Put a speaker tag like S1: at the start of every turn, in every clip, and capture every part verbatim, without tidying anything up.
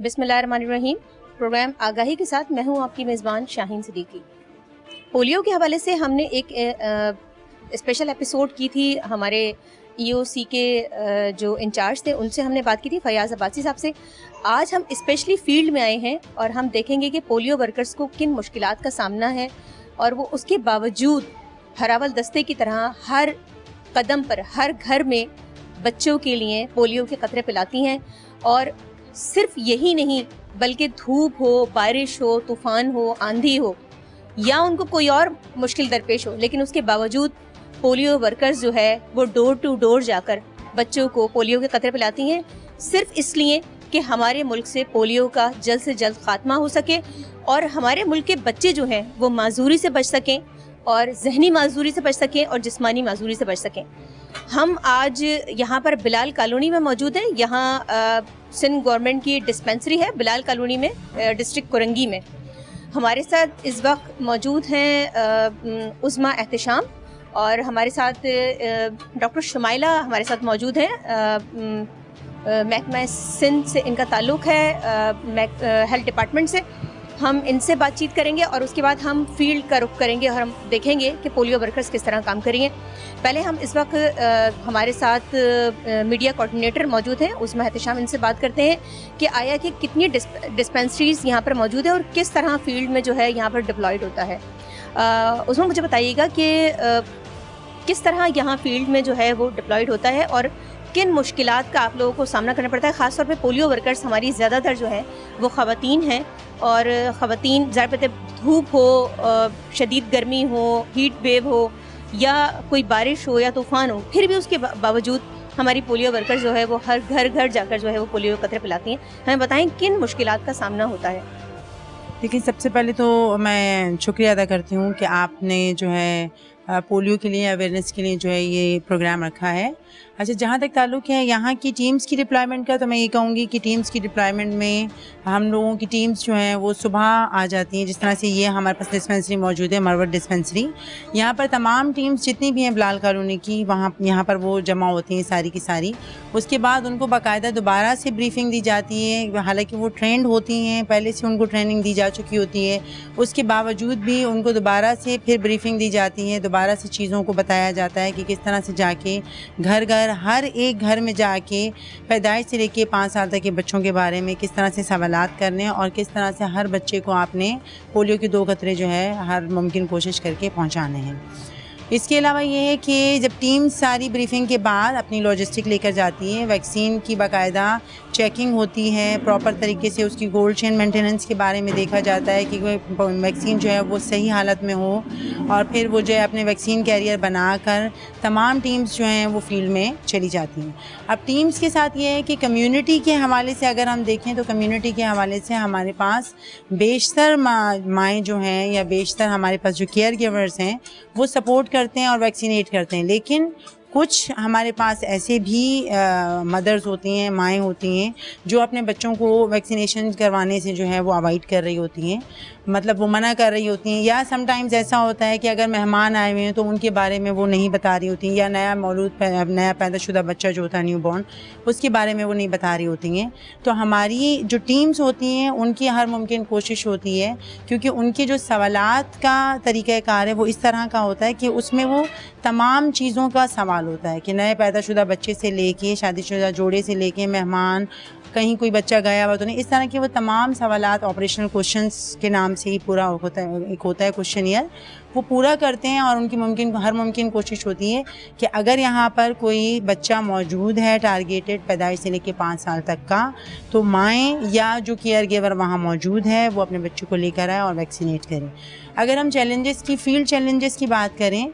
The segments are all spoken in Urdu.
S1: बिस्मिल्लाहिर्रहमानिर्रहीम। प्रोग्राम आगाही के साथ मैं हूं आपकी मेज़बान शाहीन सिद्दीकी। पोलियो के हवाले से हमने एक स्पेशल एपिसोड की थी, हमारे ईओसी के जो इंचार्ज थे उनसे हमने बात की थी, फयाज अब्बासी साहब से। आज हम स्पेशली फील्ड में आए हैं और हम देखेंगे कि पोलियो वर्कर्स को किन मुश्किलात का सामना है और वो उसके बावजूद हरावल दस्ते की तरह हर कदम पर, हर घर में बच्चों के लिए पोलियो के कतरे पिलाती हैं। और सिर्फ यही नहीं बल्कि धूप हो, बारिश हो, तूफ़ान हो, आंधी हो या उनको कोई और मुश्किल दरपेश हो, लेकिन उसके बावजूद पोलियो वर्कर्स जो है वो डोर टू डोर जाकर बच्चों को पोलियो के कतरे पिलाती हैं, सिर्फ इसलिए कि हमारे मुल्क से पोलियो का जल्द से जल्द खात्मा हो सके और हमारे मुल्क के बच्चे जो हैं वो माजूरी से बच सकें और जहनी माजूरी से बच सकें और जिस्मानी माजूरी से बच सकें। हम आज यहाँ पर बिलाल कॉलोनी में मौजूद हैं। यहाँ सिंध गवर्नमेंट की डिस्पेंसरी है बिलाल कॉलोनी में, डिस्ट्रिक्ट कुरंगी में। हमारे साथ इस वक्त मौजूद हैं उज़्मा एहतिशाम और हमारे साथ डॉक्टर शुमाइला हमारे साथ मौजूद हैं। महकमा सिंध से इनका ताल्लुक़ है, हेल्थ डिपार्टमेंट से। हम इनसे बातचीत करेंगे और उसके बाद हम फील्ड का रुख करेंगे और हम देखेंगे कि पोलियो वर्कर्स किस तरह काम करेंगे। पहले हम इस वक्त आ, हमारे साथ आ, मीडिया कोऑर्डिनेटर मौजूद हैं उज़्मा एहतिशाम, इनसे बात करते हैं कि आया कि कितनी डिस्पेंसरीज़ यहाँ पर मौजूद है और किस तरह फील्ड में जो है यहाँ पर डिप्लॉयड होता है। उज़्मा, मुझे बताइएगा कि आ, किस तरह यहाँ फील्ड में जो है वो डिप्लॉयड होता है और किन मुश्किलात का आप लोगों को सामना करना पड़ता है। ख़ास तौर पे पोलियो वर्कर्स हमारी ज़्यादातर जो है वो ख़वातीन हैं और ख़वातीन ज़्यादा धूप हो, शदीद गर्मी हो, हीट वेव हो या कोई बारिश हो या तूफ़ान हो, फिर भी उसके बावजूद हमारी पोलियो वर्कर्स जो है वो हर घर घर जाकर जो है वो पोलियो कतरे पिलाती हैं। हमें बताएं किन मुश्किलात का सामना होता है।
S2: देखिए, सबसे पहले तो मैं शुक्रिया अदा करती हूँ कि आपने जो है पोलियो के लिए अवेयरनेस के लिए जो है ये प्रोग्राम रखा है। अच्छा, जहाँ तक ताल्लुक़ है यहाँ की टीम्स की डिप्लॉयमेंट का, तो मैं ये कहूँगी कि टीम्स की डिप्लॉयमेंट में हम लोगों की टीम्स जो हैं वो सुबह आ जाती हैं। जिस तरह से ये हमारे पास डिस्पेंसरी मौजूद है, मरवट डिस्पेंसरी, यहाँ पर तमाम टीम्स जितनी भी हैं बिलाल कॉलोनी की, वहाँ यहाँ पर वो जमा होती हैं सारी की सारी। उसके बाद उनको बाकायदा दोबारा से ब्रीफिंग दी जाती है। हालांकि वो ट्रेंड होती हैं, पहले से उनको ट्रेनिंग दी जा चुकी होती है, उसके बावजूद भी उनको दोबारा से फिर ब्रीफिंग दी जाती है, दोबारा से चीज़ों को बताया जाता है कि किस तरह से जाके घर घर हर एक घर में जाके पैदाइश से लेके पाँच साल तक के बच्चों के बारे में किस तरह से सवालात करने और किस तरह से हर बच्चे को आपने पोलियो के दो कतरे जो है हर मुमकिन कोशिश करके पहुंचाने हैं। इसके अलावा ये है कि जब टीम सारी ब्रीफिंग के बाद अपनी लॉजिस्टिक लेकर जाती है, वैक्सीन की बाकायदा चेकिंग होती है, प्रॉपर तरीके से उसकी कोल्ड चेन मेंटेनेंस के बारे में देखा जाता है कि वैक्सीन जो है वो सही हालत में हो और फिर वो जो है अपने वैक्सीन कैरियर बनाकर तमाम टीम्स जो हैं वो फील्ड में चली जाती हैं। अब टीम्स के साथ ये है कि कम्युनिटी के हवाले से अगर हम देखें तो कम्युनिटी के हवाले से हमारे पास बेशतर माएँ जो हैं या बेशतर हमारे पास जो केयर गिवर्स हैं वो सपोर्ट करते हैं और वैक्सीनेट करते हैं। लेकिन कुछ हमारे पास ऐसे भी मदर्स होती हैं, माएँ होती हैं जो अपने बच्चों को वैक्सीनेशन करवाने से जो है वो अवॉइड कर रही होती हैं, मतलब वो मना कर रही होती हैं। या समटाइम्स ऐसा होता है कि अगर मेहमान आए हुए हैं तो उनके बारे में वो नहीं बता रही होती हैं, या नया मौलूद नया पैदाशुदा बच्चा जो होता है न्यू बॉर्न, उसके बारे में वो नहीं बता रही होती हैं। तो हमारी जो टीम्स होती हैं उनकी हर मुमकिन कोशिश होती है, क्योंकि उनके जो सवालात का तरीक़ाकार है वो इस तरह का होता है कि उसमें वो तमाम चीज़ों का सवाल होता है कि नए पैदाशुदा बच्चे से लेके शादीशुदा जोड़े से लेके मेहमान, कहीं कोई बच्चा गया हुआ तो नहीं, इस तरह के वो तमाम सवालात ऑपरेशनल क्वेश्चंस के नाम से ही पूरा होता है। एक होता है क्वेश्चनियर, वो पूरा करते हैं और उनकी मुमकिन हर मुमकिन कोशिश होती है कि अगर यहाँ पर कोई बच्चा मौजूद है टारगेटेड पैदाइश से लेके पाँच साल तक का, तो माएँ या जो केयर गिवर वहाँ मौजूद है वो अपने बच्चों को लेकर आए और वैक्सीनेट करें। अगर हम चैलेंजेस की फील्ड चैलेंजेस की बात करें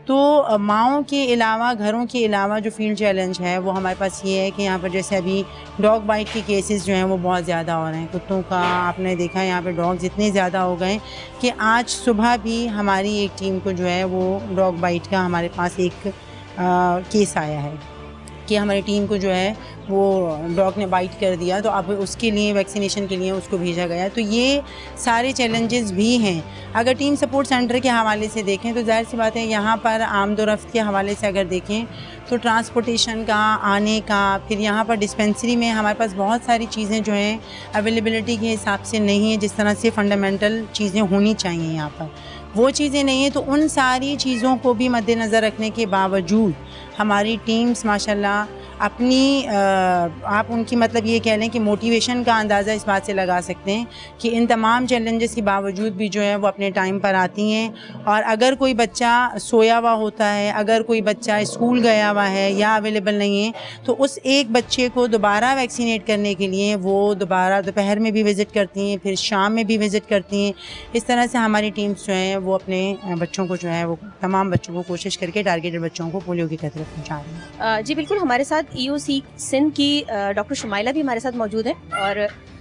S2: तो माओं के अलावा, घरों के अलावा जो फील्ड चैलेंज है वो हमारे पास ये है कि यहाँ पर जैसे अभी डॉग बाइट के केसेस जो हैं वो बहुत ज़्यादा हो रहे हैं। कुत्तों का आपने देखा यहाँ पे डॉग्स इतने ज़्यादा हो गए कि आज सुबह भी हमारी एक टीम को जो है वो डॉग बाइट का हमारे पास एक आ, केस आया है कि हमारी टीम को जो है وہ ڈاگ نے بائٹ کر دیا تو اب اس کے لیے ویکسینیشن کے لیے اس کو بھیجا گیا. تو یہ سارے چیلنجز بھی ہیں. اگر ٹیم سپورٹ سینٹر کے حوالے سے دیکھیں تو ظاہر سی بات ہے یہاں پر آمد و رفت کے حوالے سے اگر دیکھیں تو ٹرانسپورٹیشن کا, آنے کا, پھر یہاں پر ڈسپینسری میں ہمارے پاس بہت ساری چیزیں جو ہیں اویلیبلٹی کے حساب سے نہیں ہیں جس طرح سے فنڈامنٹل چیزیں ہونی چاہیے. یہاں پر وہ چیزیں نہیں ہیں. تو ان ساری چیزوں کو بھی مد نظر رکھنے کے باوجود ہماری ٹیمز ماشاءاللہ اپنی آپ ان کی مطلب یہ کہہ لیں کہ موٹیویشن کا اندازہ اس بات سے لگا سکتے ہیں کہ ان تمام چیلنجز کے باوجود بھی جو ہے وہ اپنے ٹائم پر آتی ہیں. اور اگر کوئی بچہ سویا ہوا ہوتا ہے, اگر کوئی بچہ اسکول گیا ہوا ہے یا اویلیبل نہیں ہے, تو اس ایک بچے کو دوبارہ ویکسینیٹ کرنے کے لیے وہ دوبارہ دوپہر میں بھی وزٹ کرتی ہیں, پھر شام میں بھی وزٹ کرتی ہیں. اس طرح سے ہماری ٹیمز جو ہیں وہ اپنے بچوں کو جو ہے وہ تمام بچوں کو کوشش کر کے ٹارگیٹڈ بچوں کو پولیو کی قطرے پہنچا رہی ہیں.
S1: جی بالکل, ہمارے ساتھ ای او سی سندھ کی ڈاکٹر شمائلہ بھی ہمارے ساتھ موجود ہیں اور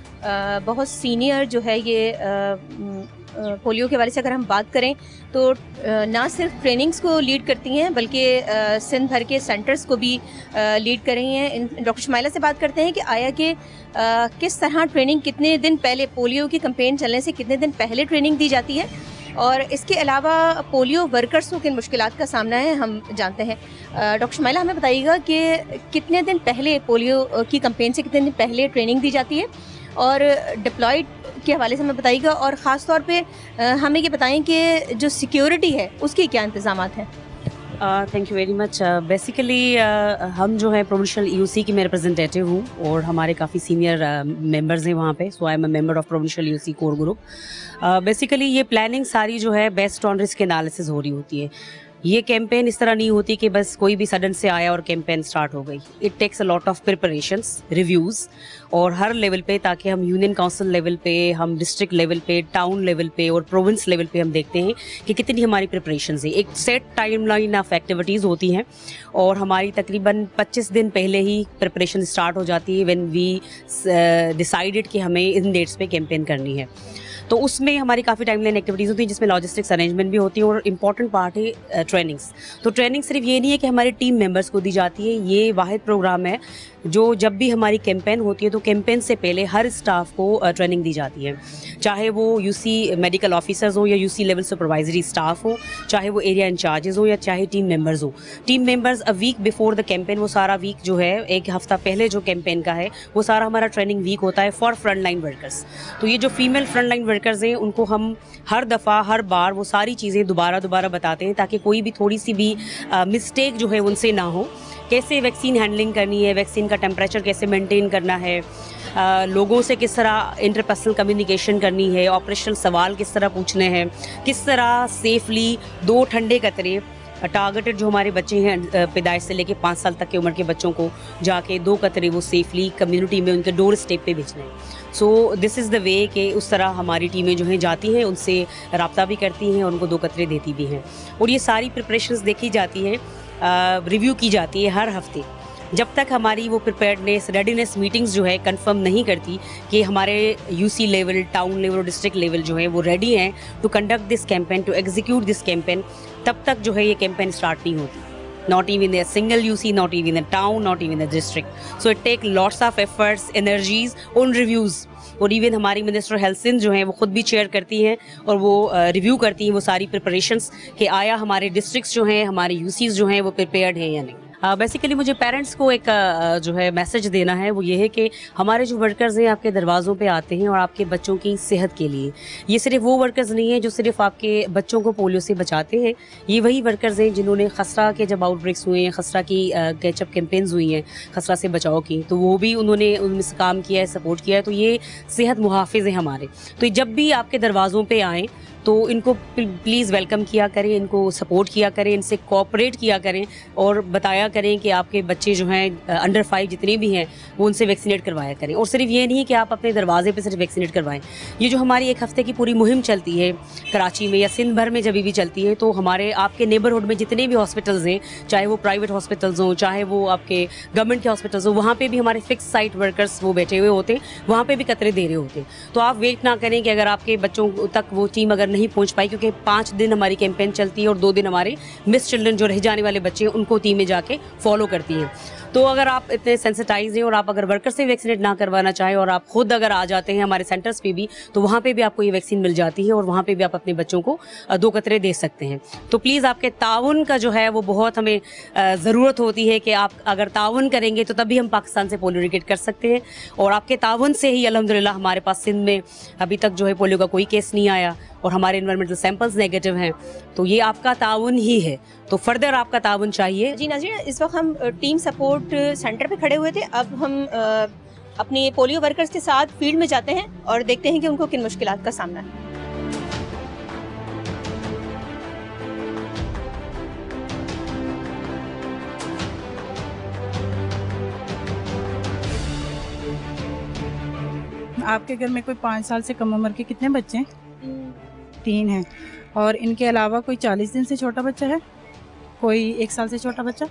S1: بہت سینئر جو ہے یہ پولیو کے حوالے سے اگر ہم بات کریں تو نہ صرف ٹریننگز کو لیڈ کرتی ہیں بلکہ سندھ بھر کے سینٹرز کو بھی لیڈ کر رہی ہیں. ڈاکٹر شمائلہ سے بات کرتے ہیں کہ آیا کہ کس طرح ٹریننگ کتنے دن پہلے, پولیو کی کمپین چلنے سے کتنے دن پہلے ٹریننگ دی جاتی ہے, اور اس کے علاوہ پولیو ورکرز کو کن مشکلات کا سامنا ہے ہم جانتے ہیں. ڈاکٹر شمائلہ ہمیں بتائیے گا کہ کتنے دن پہلے پولیو کی کمپین سے کتنے دن پہلے ٹریننگ دی جاتی ہے, اور ڈپلائڈ کے حوالے سے ہمیں بتائیے گا, اور خاص طور پہ ہمیں یہ بتائیں کہ جو سیکیورٹی ہے اس کے کیا انتظامات ہیں.
S3: Thank you very much. Basically ہم جو ہے پروونشل ای او سی کی میں ریپرزنٹیٹیو ہوں اور ہمارے کافی سینئر ممبرز ہیں وہاں پہ. So I am a member of provincial E O C core group. Basically یہ پلاننگ ساری جو ہے بیسڈ آن رسک انالیسز ہو رہی ہوتی ہے. یہ کیمپین اس طرح نہیں ہوتی کہ بس کوئی بھی سڈن سے آیا اور کیمپین سٹارٹ ہو گئی. It takes a lot of preparations, reviews, اور ہر لیول پہ, تاکہ ہم یونین کونسل لیول پہ, ہم ڈسٹرکٹ لیول پہ, ٹاؤن لیول پہ اور پروونس لیول پہ ہم دیکھتے ہیں کہ کتنی ہماری پریپریشنز ہیں. ایک set timeline of activities ہوتی ہیں اور ہماری تقریباً پچیس دن پہلے ہی پریپریشن اسٹارٹ ہو جاتی ہے وین وی ڈیسائیڈڈ کہ ہمیں ان ڈیٹس پہ کیمپین کرنی ہے. تو اس میں ہماری کافی ٹائم لائن ایکٹیویٹیز ہوتی ہیں جس میں لاجسٹکس ارینجمنٹ بھی ہوتی ہیں, اور امپورٹنٹ پارٹ ہے ٹریننگس. تو ٹریننگ صرف یہ نہیں ہے کہ ہماری ٹیم ممبرس کو دی جاتی ہے, یہ واحد پروگرام ہے جو جب بھی ہماری کیمپین ہوتی ہے تو کیمپین سے پہلے ہر اسٹاف کو ٹریننگ دی جاتی ہے, چاہے وہ یو سی میڈیکل آفیسرز ہوں یا U C level supervisory staff ہوں, چاہے وہ ایریا انچارجز ہوں یا چاہے ٹیم ممبرز ہوں. Team members a week before the campaign, وہ سارا ویک جو ہے ایک ہفتہ پہلے جو کیمپین کا ہے وہ سارا ہمارا ٹریننگ ویک ہوتا ہے فار فرنٹ لائن ورکرز. تو یہ جو فیمیل فرنٹ لائن ورکرز ہیں ان کو ہم ہر دفعہ ہر بار وہ ساری چیزیں دوبارہ دوبارہ بتاتے ہیں تاکہ کوئی بھی تھوڑی سی بھی مسٹیک جو ہے ان سے نہ ہو. کیسے ویکسین ہینڈلنگ کرنی ہے, ویکسین کا ٹیمپریچر کیسے مینٹین کرنا ہے, لوگوں سے کس طرح انٹرپرسنل کمیونیکیشن کرنی ہے, آپریشنل سوال کس طرح پوچھنے ہیں, کس طرح سیفلی دو ٹھنڈے قطرے ٹارگیٹڈ جو ہمارے بچے ہیں پیدائش سے لے کے پانچ سال تک کی عمر کے بچوں کو جا کے دو قطرے وہ سیفلی کمیونٹی میں ان کے ڈور اسٹیپ پہ بھیجنا ہے. سو دس از دا وے کہ اس طرح ہماری ٹیمیں جو ہیں جاتی ہیں, ان سے رابطہ بھی کرتی ہیں اور ان کو دو قطرے دیتی بھی ہیں. اور یہ ساری پریپریشنز دیکھی جاتی ہیں, ریویو کی جاتی ہے ہر ہفتے, جب تک ہماری وہ پریپیئرڈنیس ریڈینیس میٹنگز جو ہے کنفرم نہیں کرتی کہ ہمارے U C level, town level اور ڈسٹرکٹ لیول جو ہے وہ ریڈی ہیں to conduct this campaign, to execute this campaign, تب تک جو ہے یہ کیمپین اسٹارٹ نہیں ہوتی. not even a single U C, not even a town, not even a district. So it take lots of efforts, energies on reviews. اور ایون ہماری منسٹر ہیلتھ سندھ جو ہیں وہ خود بھی چیئر کرتی ہیں اور وہ ریویو کرتی ہیں وہ ساری پریپریشنس کہ آیا ہمارے ڈسٹرکٹس جو ہیں, ہمارے یو سیز جو ہیں وہ پریپیئرڈ ہیں یا نہیں. بیسیکلی مجھے پیرنٹس کو ایک جو ہے میسج دینا ہے, وہ یہ ہے کہ ہمارے جو ورکرز ہیں آپ کے دروازوں پہ آتے ہیں اور آپ کے بچوں کی صحت کے لیے. یہ صرف وہ ورکرز نہیں ہیں جو صرف آپ کے بچوں کو پولیو سے بچاتے ہیں, یہ وہی ورکرز ہیں جنہوں نے خسرہ کے جب آؤٹ بریکس ہوئے ہیں, خسرہ کی کیچ اپ کیمپینز ہوئی ہیں خسرہ سے بچاؤ کی, تو وہ بھی انہوں نے ان میں سے کام کیا ہے, سپورٹ کیا ہے. تو یہ صحت محافظ ہیں ہمارے. تو جب بھی آپ کے دروازوں پہ آئیں تو ان کو پلیز ویلکم کیا کریں, ان کو سپورٹ کیا کریں, ان سے کوآپریٹ کیا کریں اور بتایا کریں کہ آپ کے بچے جو ہیں انڈر فائیو جتنے بھی ہیں وہ ان سے ویکسینیٹ کروایا کریں. اور صرف یہ نہیں کہ آپ اپنے دروازے پہ صرف ویکسینیٹ کروائیں. یہ جو ہماری ایک ہفتے کی پوری مہم چلتی ہے کراچی میں یا سندھ بھر میں جب بھی چلتی ہے, تو ہمارے آپ کے نیبرہڈ میں جتنے بھی ہاسپٹلز ہیں, چاہے وہ پرائیویٹ ہاسپٹلز ہوں چاہے وہ آپ کے گورنمنٹ کے ہاسپٹلز ہوں, وہاں پہ بھی ہمارے فکس سائٹ ورکرس وہ بیٹھے ہوئے ہوتے ہیں, وہاں پہ بھی قطرے دے رہے ہوتے ہیں. تو آپ ویٹ نہ کریں کہ اگر آپ کے بچوں تک وہ ٹیم اگر نہیں پہنچ پائی, کیونکہ پانچ دن ہماری کیمپین چلتی ہے اور دو دن ہمارے مس چلڈرن جو رہ جانے والے بچے ہیں ان کو ٹیمیں جا کے فالو کرتی ہیں. تو اگر آپ اتنے سینسٹائز ہیں اور آپ اگر ورکر سے ویکسینیٹ نہ کروانا چاہیں اور آپ خود اگر آ جاتے ہیں ہمارے سینٹرز پہ بھی تو وہاں پہ بھی آپ کو یہ ویکسین مل جاتی ہے اور وہاں پہ بھی آپ اپنے بچوں کو دو قطرے دے سکتے ہیں. تو پلیز آپ کے تعاون کا جو ہے وہ بہت ہمیں ضرورت ہوتی ہے کہ آپ اگر تعاون کریں گے تو تبھی ہم پاکستان سے پولیو ریکیٹ کر سکتے ہیں. اور آپ کے تعاون سے ہی الحمدللہ ہمارے پاس سندھ میں ابھی تک جو ہے پولیو کا کوئی کیس نہیں آیا اور ہمارے انوائرمنٹل سیمپلز نیگیٹو ہیں. تو یہ آپ کا تعاون ہی ہے, تو فردر آپ کا تعاون چاہیے.
S1: جی ناظرین, اس وقت ہم ٹیم سپورٹ سینٹر پہ کھڑے ہوئے تھے. اب ہم اپنے پولیو ورکرز کے ساتھ فیلڈ میں جاتے ہیں اور دیکھتے ہیں کہ ان کو کن مشکلات کا سامنا ہے.
S2: آپ کے گھر میں کوئی پانچ سال سے کم عمر کے کتنے بچے ہیں؟ تین ہیں. اور ان کے علاوہ کوئی چالیس دن سے چھوٹا بچہ ہے؟ کوئی ایک سال سے چھوٹا بچہ؟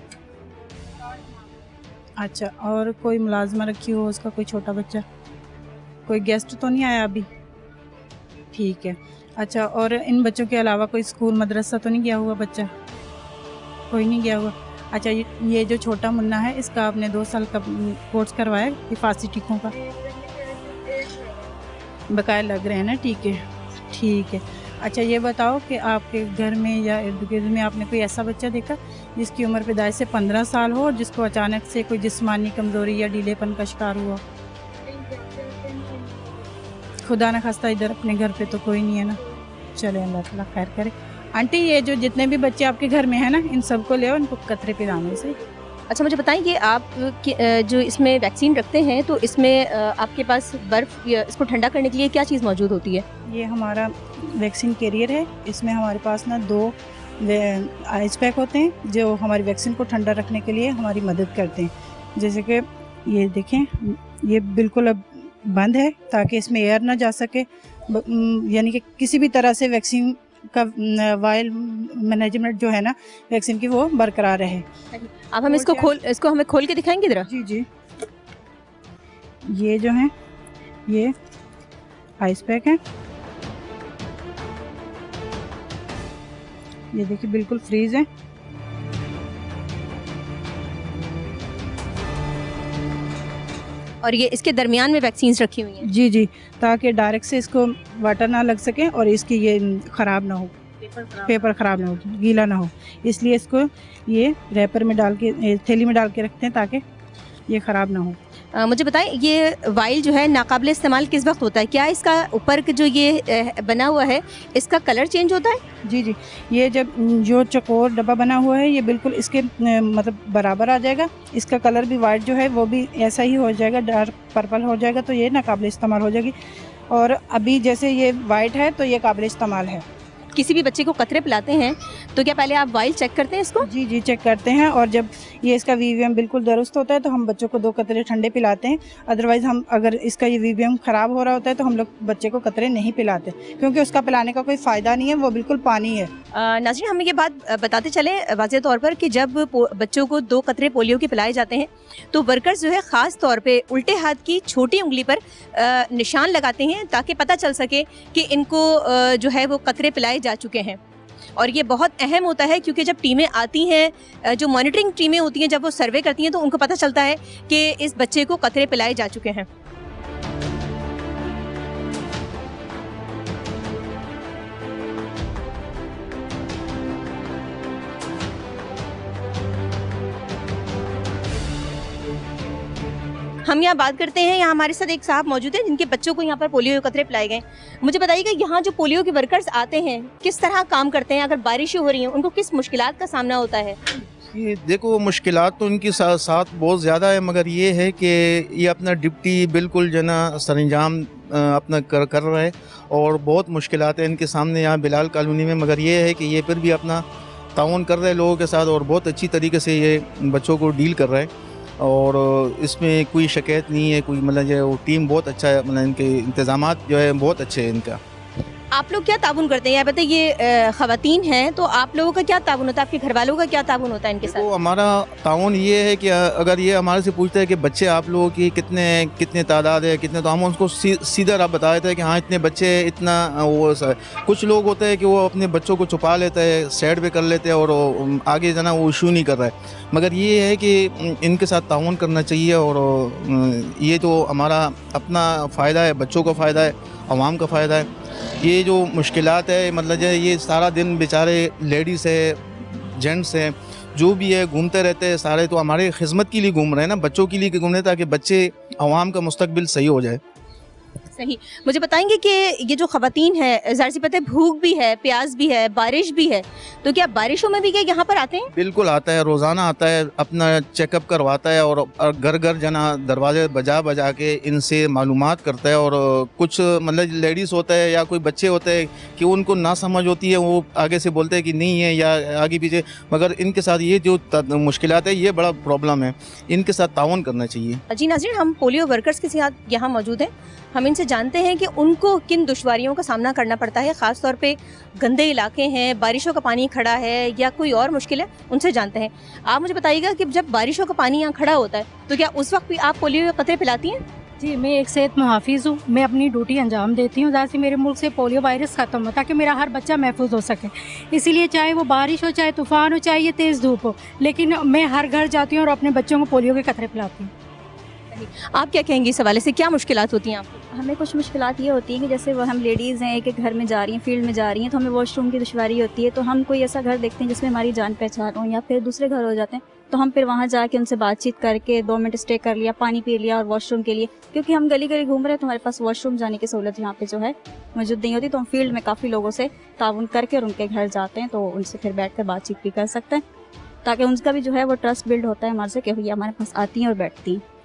S2: اچھا, اور کوئی ملازمہ رکھی ہو اس کا کوئی چھوٹا بچہ؟ کوئی گیسٹ تو نہیں آیا ابھی؟ ٹھیک ہے. اچھا, اور ان بچوں کے علاوہ کوئی اسکول مدرسہ تو نہیں گیا ہوا بچہ؟ کوئی نہیں گیا ہوا. اچھا, یہ جو چھوٹا منا ہے اس کا آپ نے دو سال کا کورس کروایا حفاظتی ٹیکوں کا؟ بقایا لگ رہے ہیں نا. ٹھیک ہے ٹھیک ہے. اچھا, یہ بتاؤ کہ آپ کے گھر میں یا ارد گرد میں آپ نے کوئی ایسا بچہ دیکھا جس کی عمر پیدائش سے پندرہ سال ہو اور جس کو اچانک سے کوئی جسمانی کمزوری یا ڈھیلے پن کا شکار ہوا؟ خدا نہ خواستہ ادھر اپنے گھر پہ تو کوئی نہیں ہے نا. چلے اللہ تعالیٰ خیر کرے. آنٹی, یہ جو جتنے بھی بچے آپ کے گھر میں ہیں نا ان سب کو لے آؤ, ان کو قطرے پلانے سے.
S1: اچھا, مجھے بتائیں کہ آپ جو اس میں ویکسین رکھتے ہیں تو اس میں آپ کے پاس برف یا اس کو ٹھنڈا کرنے کے لیے کیا چیز موجود ہوتی ہے؟
S2: یہ ہمارا ویکسین کیریئر ہے. اس میں ہمارے پاس نا دو آئس پیک ہوتے ہیں جو ہماری ویکسین کو ٹھنڈا رکھنے کے لیے ہماری مدد کرتے ہیں. جیسے کہ یہ دیکھیں, یہ بالکل اب بند ہے تاکہ اس میں ایئر نہ جا سکے, یعنی کہ کسی بھی طرح سے ویکسین کا وائل مینجمنٹ جو ہے نا ویکسین کی وہ برقرار رہے.
S1: اب ہم اس کو کھول اس کو ہمیں کھول کے دکھائیں گے ذرا.
S2: جی جی, یہ جو ہیں یہ آئس پیک ہے, یہ دیکھیں بالکل فریز ہے.
S1: اور یہ اس کے درمیان میں ویکسینز رکھی ہوئی ہیں.
S2: جی جی, تاکہ ڈائریکٹ سے اس کو واٹر نہ لگ سکے اور اس کی یہ خراب نہ ہو, پیپر خراب نہ ہو, گیلا نہ ہو. اس لیے اس کو یہ ریپر میں ڈال کے تھیلی میں ڈال کے رکھتے ہیں تاکہ یہ خراب نہ ہو.
S1: مجھے بتائیں, یہ وائل جو ہے ناقابل استعمال کس وقت ہوتا ہے؟ کیا اس کا اوپر جو یہ بنا ہوا ہے اس کا کلر چینج ہوتا ہے؟
S2: جی جی, یہ جب جو چکور ڈبہ بنا ہوا ہے یہ بالکل اس کے مطلب برابر آ جائے گا. اس کا کلر بھی وائٹ جو ہے وہ بھی ایسا ہی ہو جائے گا, ڈارک پرپل ہو جائے گا, تو یہ ناقابل استعمال ہو جائے گی. اور ابھی جیسے یہ وائٹ ہے تو یہ قابل استعمال ہے.
S1: کسی بھی بچے کو قطرے پلاتے ہیں تو کیا پہلے آپ وائل چیک کرتے ہیں اس کو؟
S2: جی جی, چیک کرتے ہیں. اور جب یہ اس کا وی وی ایم بالکل درست ہوتا ہے تو ہم بچوں کو دو قطرے ٹھنڈے پلاتے ہیں. ادروائز ہم اگر اس کا یہ وی وی ایم خراب ہو رہا ہوتا ہے تو ہم لوگ بچے کو قطرے نہیں پلاتے, کیونکہ اس کا پلانے کا کوئی فائدہ نہیں ہے, وہ بالکل پانی ہے.
S1: ناظرین, ہمیں یہ بات بتاتے چلیں واضح طور پر کہ جب بچوں کو دو قطرے پولیو کے پلائے جاتے ہیں تو ورکرز جو ہے خاص طور پہ الٹے ہاتھ کی چھوٹی انگلی پر نشان لگاتے ہیں تاکہ پتہ چل سکے کہ ان کو جو ہے وہ قطرے پلائے جا چکے ہیں. اور یہ بہت اہم ہوتا ہے کیونکہ جب ٹیمیں آتی ہیں, جو مانیٹرنگ ٹیمیں ہوتی ہیں, جب وہ سروے کرتی ہیں تو ان کو پتہ چلتا ہے کہ اس بچے کو قطرے پلائے جا چکے ہیں. ہم یہاں بات کرتے ہیں, یہاں ہمارے ساتھ ایک صاحب موجود ہیں جن کے بچوں کو یہاں پر پولیو کے قطرے پلائے گئے. مجھے بتائیے گا یہاں جو پولیو کے ورکرز آتے ہیں کس طرح کام کرتے ہیں؟ اگر بارشیں ہو رہی ہیں ان کو کس مشکلات کا سامنا ہوتا ہے؟
S4: یہ دیکھو, مشکلات تو ان کی ساتھ ساتھ بہت زیادہ ہے, مگر یہ ہے کہ یہ اپنا ڈپٹی بالکل جو ہے نا سر انجام اپنا کر کر رہا ہے. اور بہت مشکلات ہیں ان کے سامنے یہاں بلال کالونی میں, مگر یہ ہے کہ یہ پھر بھی اپنا تعاون کر رہے ہیں لوگوں کے ساتھ اور بہت اچھی طریقے سے یہ بچوں کو ڈیل کر رہے ہیں. اور اس میں کوئی شکایت نہیں ہے, کوئی مطلب جو ہے وہ ٹیم بہت اچھا ہے, مطلب ان کے انتظامات جو ہے بہت اچھے ہیں ان کا.
S1: آپ لوگ کیا تعاون کرتے ہیں؟ یہ بتائیے، یہ خواتین ہیں تو آپ لوگوں کا کیا تعاون ہوتا ہے، آپ کے گھر والوں کا کیا تعاون ہوتا ہے ان کے ساتھ؟
S4: تو ہمارا تعاون یہ ہے کہ اگر یہ ہمارے سے پوچھتے ہیں کہ بچے آپ لوگوں کی کتنے کتنے تعداد ہے کتنے، تو ہم ان کو سیدھا آپ بتا دیتے ہیں کہ ہاں اتنے بچے اتنا وہ. کچھ لوگ ہوتے ہیں کہ وہ اپنے بچوں کو چھپا لیتے ہیں، سائڈ پہ کر لیتے ہیں اور آگے جو ہے نا وہ ایشو نہیں کر رہا ہے. مگر یہ ہے کہ ان کے ساتھ تعاون کرنا چاہیے، اور یہ تو ہمارا اپنا فائدہ ہے، بچوں کا فائدہ ہے، عوام کا فائدہ ہے. یہ جو مشکلات ہے مطلب جو ہے یہ سارا دن بیچارے لیڈیز ہے، جینٹس ہیں، جو بھی ہے گھومتے رہتے ہیں سارے، تو ہمارے خدمت کے لیے گھوم رہے ہیں نا، بچوں کے لیے گھوم رہے ہیں تاکہ بچے عوام کا مستقبل صحیح ہو جائے.
S1: صحیح. مجھے بتائیں گے کہ یہ جو خواتین ہے، ظاہر سی بات ہے بھوک بھی ہے، پیاس بھی ہے، بارش بھی ہے، تو کیا بارشوں میں بھی کیا یہاں پر آتے ہیں؟
S4: بالکل آتا ہے، روزانہ آتا ہے، اپنا چیک اپ کرواتا ہے، اور گھر گھر جنا دروازے بجا بجا کے ان سے معلومات کرتا ہے. اور کچھ مطلب لیڈیز ہوتا ہے یا کوئی بچے ہوتے ہیں کہ ان کو نہ سمجھ ہوتی ہے، وہ آگے سے بولتے ہیں کہ نہیں ہے یا آگے پیچھے، مگر ان کے ساتھ یہ جو مشکلات ہے یہ بڑا پرابلم ہے، ان کے ساتھ تعاون کرنا چاہیے.
S1: جی ناظرین، ہم پولیو ورکرز کے ساتھ یہاں موجود ہیں، ہم ان سے جانتے ہیں کہ ان کو کن دشواریوں کا سامنا کرنا پڑتا ہے، خاص طور پہ گندے علاقے ہیں، بارشوں کا پانی کھڑا ہے یا کوئی اور مشکل ہے، ان سے جانتے ہیں. آپ مجھے بتائیے گا کہ جب بارشوں کا پانی یہاں کھڑا ہوتا ہے تو کیا اس وقت بھی آپ پولیو کے قطرے پلاتی ہیں؟
S5: جی، میں ایک صحت محافظ ہوں، میں اپنی ڈیوٹی انجام دیتی ہوں. ظاہر سے میرے ملک سے پولیو وائرس ختم ہو تاکہ میرا ہر بچہ محفوظ ہو سکے. اسی لیے چاہے وہ بارش ہو، چاہے طوفان ہو، چاہے یہ تیز دھوپ ہو، لیکن میں ہر گھر جاتی ہوں اور اپنے بچوں کو پولیو کے قطرے پلاتی ہوں.
S1: آپ کیا کہیں گے اس حوالے سے، کیا مشکلات ہوتی ہیں آپ کو؟
S6: ہمیں کچھ مشکلات یہ ہوتی ہیں کہ جیسے وہ ہم لیڈیز ہیں، ایک ایک گھر میں جا رہی ہیں، فیلڈ میں جا رہی ہیں، تو ہمیں واش روم کی دشواری ہوتی ہے. تو ہم کوئی ایسا گھر دیکھتے ہیں جس میں ہماری جان پہچان ہو، یا پھر دوسرے گھر ہو جاتے ہیں تو ہم پھر وہاں جا کے ان سے بات چیت کر کے دو منٹ اسٹے کر لیا، پانی پی لیا، اور واش روم کے لیے کیونکہ ہم گلی گلی گھوم رہے ہیں تو ہمارے پاس واش روم جانے کی سہولت یہاں پہ جو ہے موجود نہیں ہوتی. تو ہم فیلڈ میں کافی لوگوں سے تعاون کر کے اور ان کے گھر جاتے ہیں تو ان سے پھر بیٹھ کر بات چیت بھی کر سکتے ہیں، تاکہ ان کا بھی جو ہے وہ ٹرسٹ بلڈ ہوتا ہے ہمارے سے کہ یہ ہمارے پاس آتی ہیں اور بیٹھتی ہیں.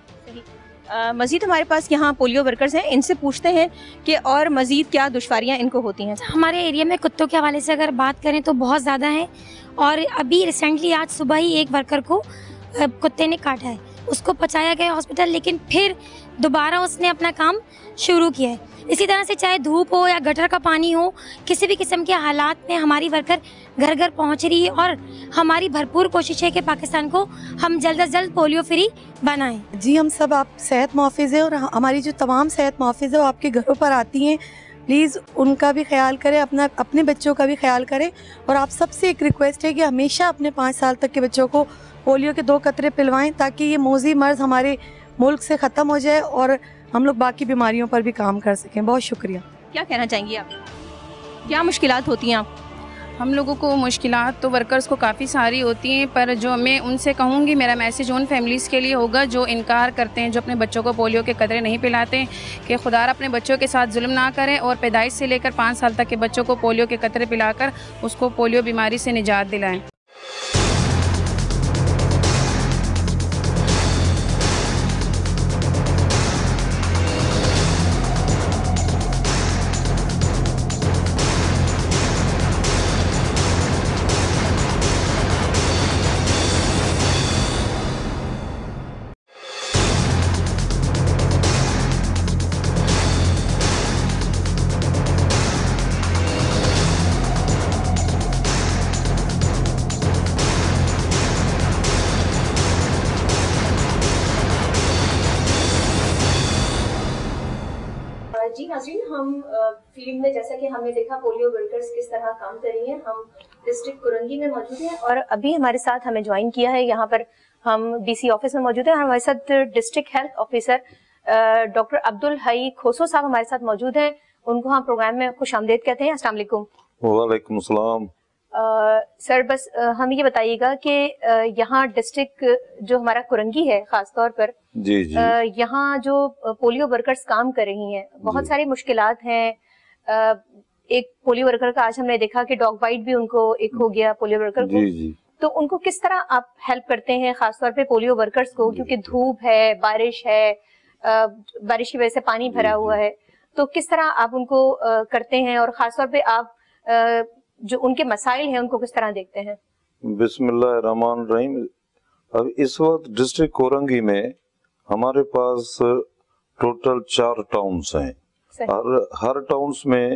S1: مزید ہمارے پاس یہاں پولیو ورکرز ہیں، ان سے پوچھتے ہیں کہ اور مزید کیا دشواریاں ان کو ہوتی ہیں.
S7: ہمارے ایریا میں کتوں کے حوالے سے اگر بات کریں تو بہت زیادہ ہیں، اور ابھی ریسنٹلی آج صبح ہی ایک ورکر کو کتے نے کاٹا ہے، اس کو پہنچایا گیا ہاسپٹل، لیکن پھر دوبارہ اس نے اپنا کام شروع کیا ہے. اسی طرح سے چاہے دھوپ ہو یا گٹر کا پانی ہو، کسی بھی قسم کے حالات میں ہماری ورکر گھر گھر پہنچ رہی ہے، اور ہماری بھرپور کوشش ہے کہ پاکستان کو ہم جلد از جلد پولیو فری بنائیں.
S8: جی، ہم سب آپ صحت محافظ ہیں، اور ہماری جو تمام صحت محافظ ہیں وہ آپ کے گھروں پر آتی ہیں. پلیز ان کا بھی خیال کریں، اپنا اپنے بچوں کا بھی خیال کریں. اور آپ سب سے ایک ریکویسٹ ہے کہ ہمیشہ اپنے پانچ سال تک کے بچوں کو پولیو کے دو قطرے پلوائیں، تاکہ یہ موذی مرض ہمارے ملک سے ختم ہو جائے اور ہم لوگ باقی بیماریوں پر بھی کام کر سکیں. بہت شکریہ.
S1: کیا کہنا چاہیں گی آپ؟ کیا مشکلات ہوتی ہیں آپ؟
S9: ہم لوگوں کو مشکلات تو ورکرز کو کافی ساری ہوتی ہیں، پر جو میں ان سے کہوں گی، میرا میسیج ان فیملیز کے لیے ہوگا جو انکار کرتے ہیں، جو اپنے بچوں کو پولیو کے قطرے نہیں پلاتے، کہ خدا را اپنے بچوں کے ساتھ ظلم نہ کرے، اور پیدائش سے لے کر پانچ سال تک کے بچوں کو پولیو کے قطرے پلا کر اس کو پولیو بیماری سے نجات دلائیں.
S1: جی ناظرین، ہم فیلڈ میں جیسا کہ ہم نے دیکھا پولیو ورکرز کس طرح کام کر رہی ہیں، ہم ڈسٹرکٹ کرنگی میں موجود ہیں، اور ابھی ہمارے ساتھ ہمیں جوائن کیا ہے یہاں پر، ہم ڈی سی آفس میں موجود ہیں، اور ہمارے ساتھ district health officer doctor Abdul Hai Khoso صاحب ہمارے ساتھ موجود ہیں. ان کو ہم پروگرام میں خوش آمدید کہتے ہیں. السلام علیکم.
S10: وعلیکم السلام.
S1: سر بس ہم یہ بتائیے گا کہ یہاں ڈسٹرکٹ جو ہمارا کرنگی ہے خاص طور پر،
S10: جی جی
S1: یہاں جو پولیو ورکرز کام کر رہی ہیں، بہت ساری مشکلات ہیں. ایک پولیو ورکر کا آج ہم نے دیکھا کہ ڈاگ بائٹ بھی ان کو ایک ہو گیا پولیو ورکر کو،
S10: جی جی
S1: تو ان کو کس طرح آپ ہیلپ کرتے ہیں خاص طور پہ پولیو ورکرز کو، کیونکہ دھوپ ہے، بارش ہے، بارش کی وجہ سے پانی بھرا ہوا ہے، تو کس طرح آپ ان کو کرتے ہیں، اور خاص طور پہ آپ جو ان کے مسائل ہیں ان کو کس طرح دیکھتے ہیں؟
S10: بسم اللہ الرحمن الرحیم. اب اس وقت ڈسٹرکٹ کورنگی میں ہمارے پاس ٹوٹل چار ٹاؤنز ہیں، اور ہر ٹاؤنز میں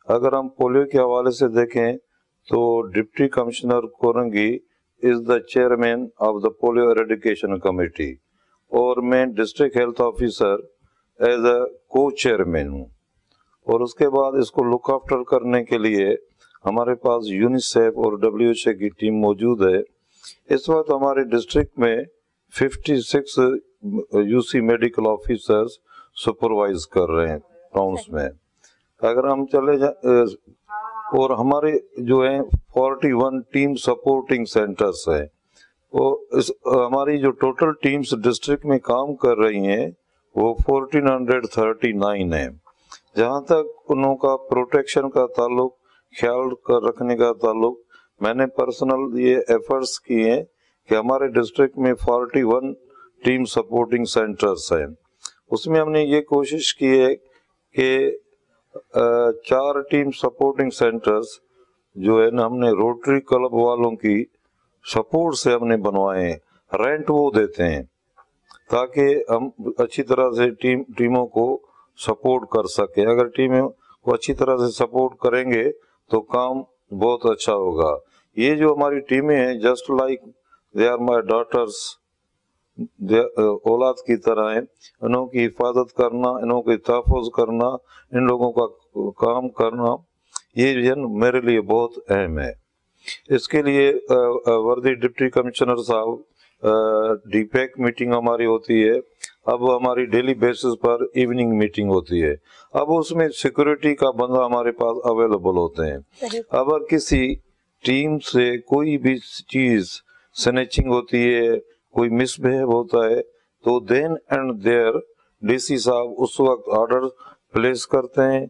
S10: अगर हम पोलियो के हवाले से देखें तो deputy commissioner Korangi is the chairman of the polio eradication committee और मैं district health officer as a co-chairman हूँ। और उसके बाद इसको लुक आफ्टर करने के लिए हमारे पास यूनिसेफ और डब्ल्यू एच ओ की टीम मौजूद है। इस वक्त हमारे डिस्ट्रिक्ट में छप्पन यूसी मेडिकल ऑफिसर्स सुपरवाइज कर रहे हैं टाउन्स में। अगर हम चले जाए और हमारे जो है इकतालीस टीम सपोर्टिंग सेंटर्स हैं, वो इस हमारी जो टोटल टीम्स डिस्ट्रिक्ट में काम कर रही हैं वो चौदह सौ उनतालीस है। जहाँ तक उन का प्रोटेक्शन का ताल्लुक, ख्याल कर रखने का ताल्लुक, मैंने पर्सनल ये एफर्ट्स किए हैं कि हमारे डिस्ट्रिक्ट में इकतालीस टीम सपोर्टिंग सेंटर्स हैं। उसमें हमने ये कोशिश की है कि चार टीम सपोर्टिंग सेंटर्स जो है ना हमने रोटरी क्लब वालों की सपोर्ट से हमने बनवाए हैं। रेंट वो देते हैं ताकि हम अच्छी तरह से टीम टीमों को सपोर्ट कर सके। अगर टीमें को अच्छी तरह से सपोर्ट करेंगे तो काम बहुत अच्छा होगा। ये जो हमारी टीमें हैं just like they are my daughters, औलाद की तरह है। इन्हों की हिफाजत करना, इन्हों के तहफ़्फ़ुज़ करना, इन लोगों का काम करना, ये जन मेरे लिए बहुत अहम है। इसके लिए वर्दी डिप्टी कमिश्नर साहब डीपैक मीटिंग हमारी होती है। अब हमारी डेली बेसिस पर इवनिंग मीटिंग होती है। अब उसमें सिक्योरिटी का बंदा हमारे पास अवेलेबल होते हैं। अगर किसी टीम से कोई भी चीज स्नैचिंग होती है, कोई मिसबिहेव होता है, तो देन एंड देयर डीसी साहब उस वक्त ऑर्डर प्लेस करते हैं,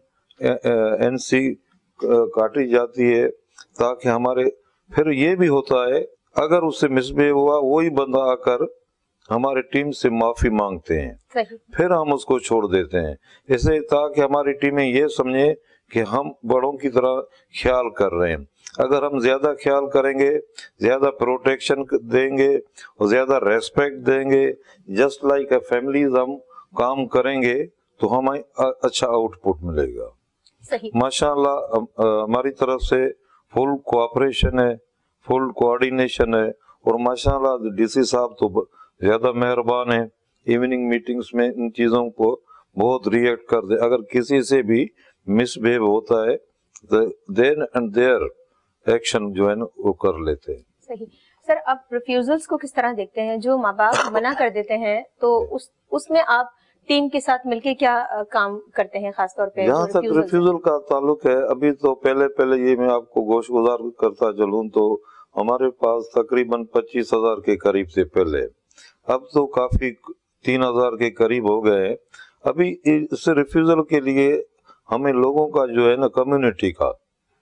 S10: एनसी काटी जाती है ताकि हमारे फिर ये भी होता है अगर उससे मिसबिहेव हुआ वही बंदा आकर हमारे टीम से माफी मांगते हैं, सही। फिर हम उसको छोड़ देते हैं, इसे ताकि हमारी टीमें ये समझे कि हम बड़ों की तरह ख्याल कर रहे हैं। अगर हम ज्यादा ख्याल करेंगे, ज्यादा प्रोटेक्शन देंगे और ज्यादा रेस्पेक्ट देंगे, जस्ट लाइक ए फैमिलीज हम काम करेंगे तो हमें अच्छा आउटपुट मिलेगा।
S1: सही।
S10: माशाल्लाह हमारी तरफ से फुल कोऑपरेशन है, फुल कोऑर्डिनेशन है और माशाल्लाह डीसी साहब तो ज्यादा मेहरबान है। इवनिंग मीटिंग्स में इन चीजों को बहुत रिएक्ट कर दे। अगर किसी से भी मिसबिहेव होता है तो देन एंड देयर एक्शन जो है ना वो कर लेते हैं।
S1: सही। सर, आप रिफ्यूजल्स को किस तरह देखते हैं? जो माँ बाप मना कर देते हैं तो उस उसमें आप टीम के साथ मिलके क्या काम करते हैं खासतौर पे?
S10: जहाँ तक रिफ्यूजल का ताल्लुक है, अभी तो पहले पहले ये मैं आपको गोश गुजार करता चलूँ तो हमारे पास तकरीबन पच्चीस हजार के करीब से पहले, अब तो काफी तीन हजार के करीब हो गए। अभी इस रिफ्यूजल के लिए हमें लोगों का जो है ना कम्युनिटी का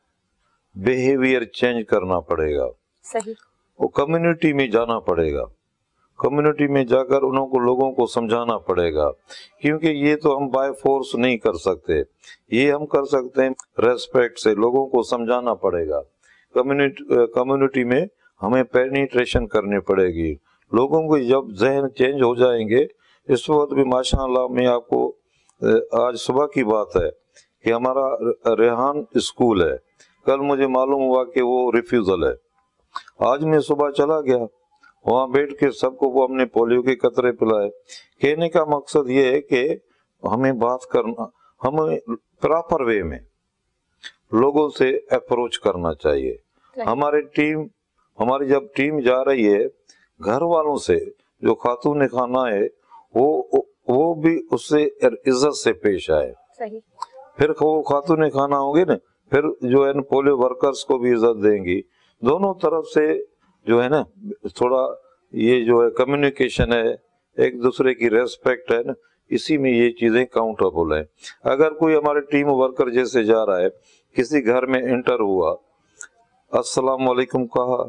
S10: बिहेवियर चेंज करना पड़ेगा।
S1: सही।
S10: वो कम्युनिटी में जाना पड़ेगा, कम्युनिटी में जाकर उनको लोगों को समझाना पड़ेगा, क्योंकि ये तो हम बाय फोर्स नहीं कर सकते, ये हम कर सकते हैं रेस्पेक्ट से। लोगों को समझाना पड़ेगा, कम्युनिटी कम्युनिटी में हमें पेनिट्रेशन करनी पड़ेगी। लोगों को जब जहन चेंज हो जाएंगे, इस वक्त भी माशाअल्लाह में आपको आज सुबह की बात है कि हमारा रेहान स्कूल है, कल मुझे मालूम हुआ कि वो रिफ्यूजल है। आज मैं सुबह चला गया, वहाँ बैठ के सबको वो हमने पोलियो के कतरे पिलाए। कहने का मकसद ये है कि हमें बात करना, हमें प्रॉपर वे में लोगों से अप्रोच करना चाहिए। हमारी टीम हमारी जब टीम जा रही है, घर वालों से जो खातून खाना है वो वो भी उससे इज्जत से पेश आए।
S1: सही।
S10: फिर वो खातून खाना होंगे ना, फिर जो है ना पोलियो वर्कर्स को भी इज्जत देंगी। दोनों तरफ से जो है ना थोड़ा ये जो है कम्युनिकेशन है, एक दूसरे की रेस्पेक्ट है ना, इसी में ये चीजें काउंटेबल है। अगर कोई हमारे टीम वर्कर जैसे जा रहा है, किसी घर में एंटर हुआ, अस्सलाम वालेकुम कहा,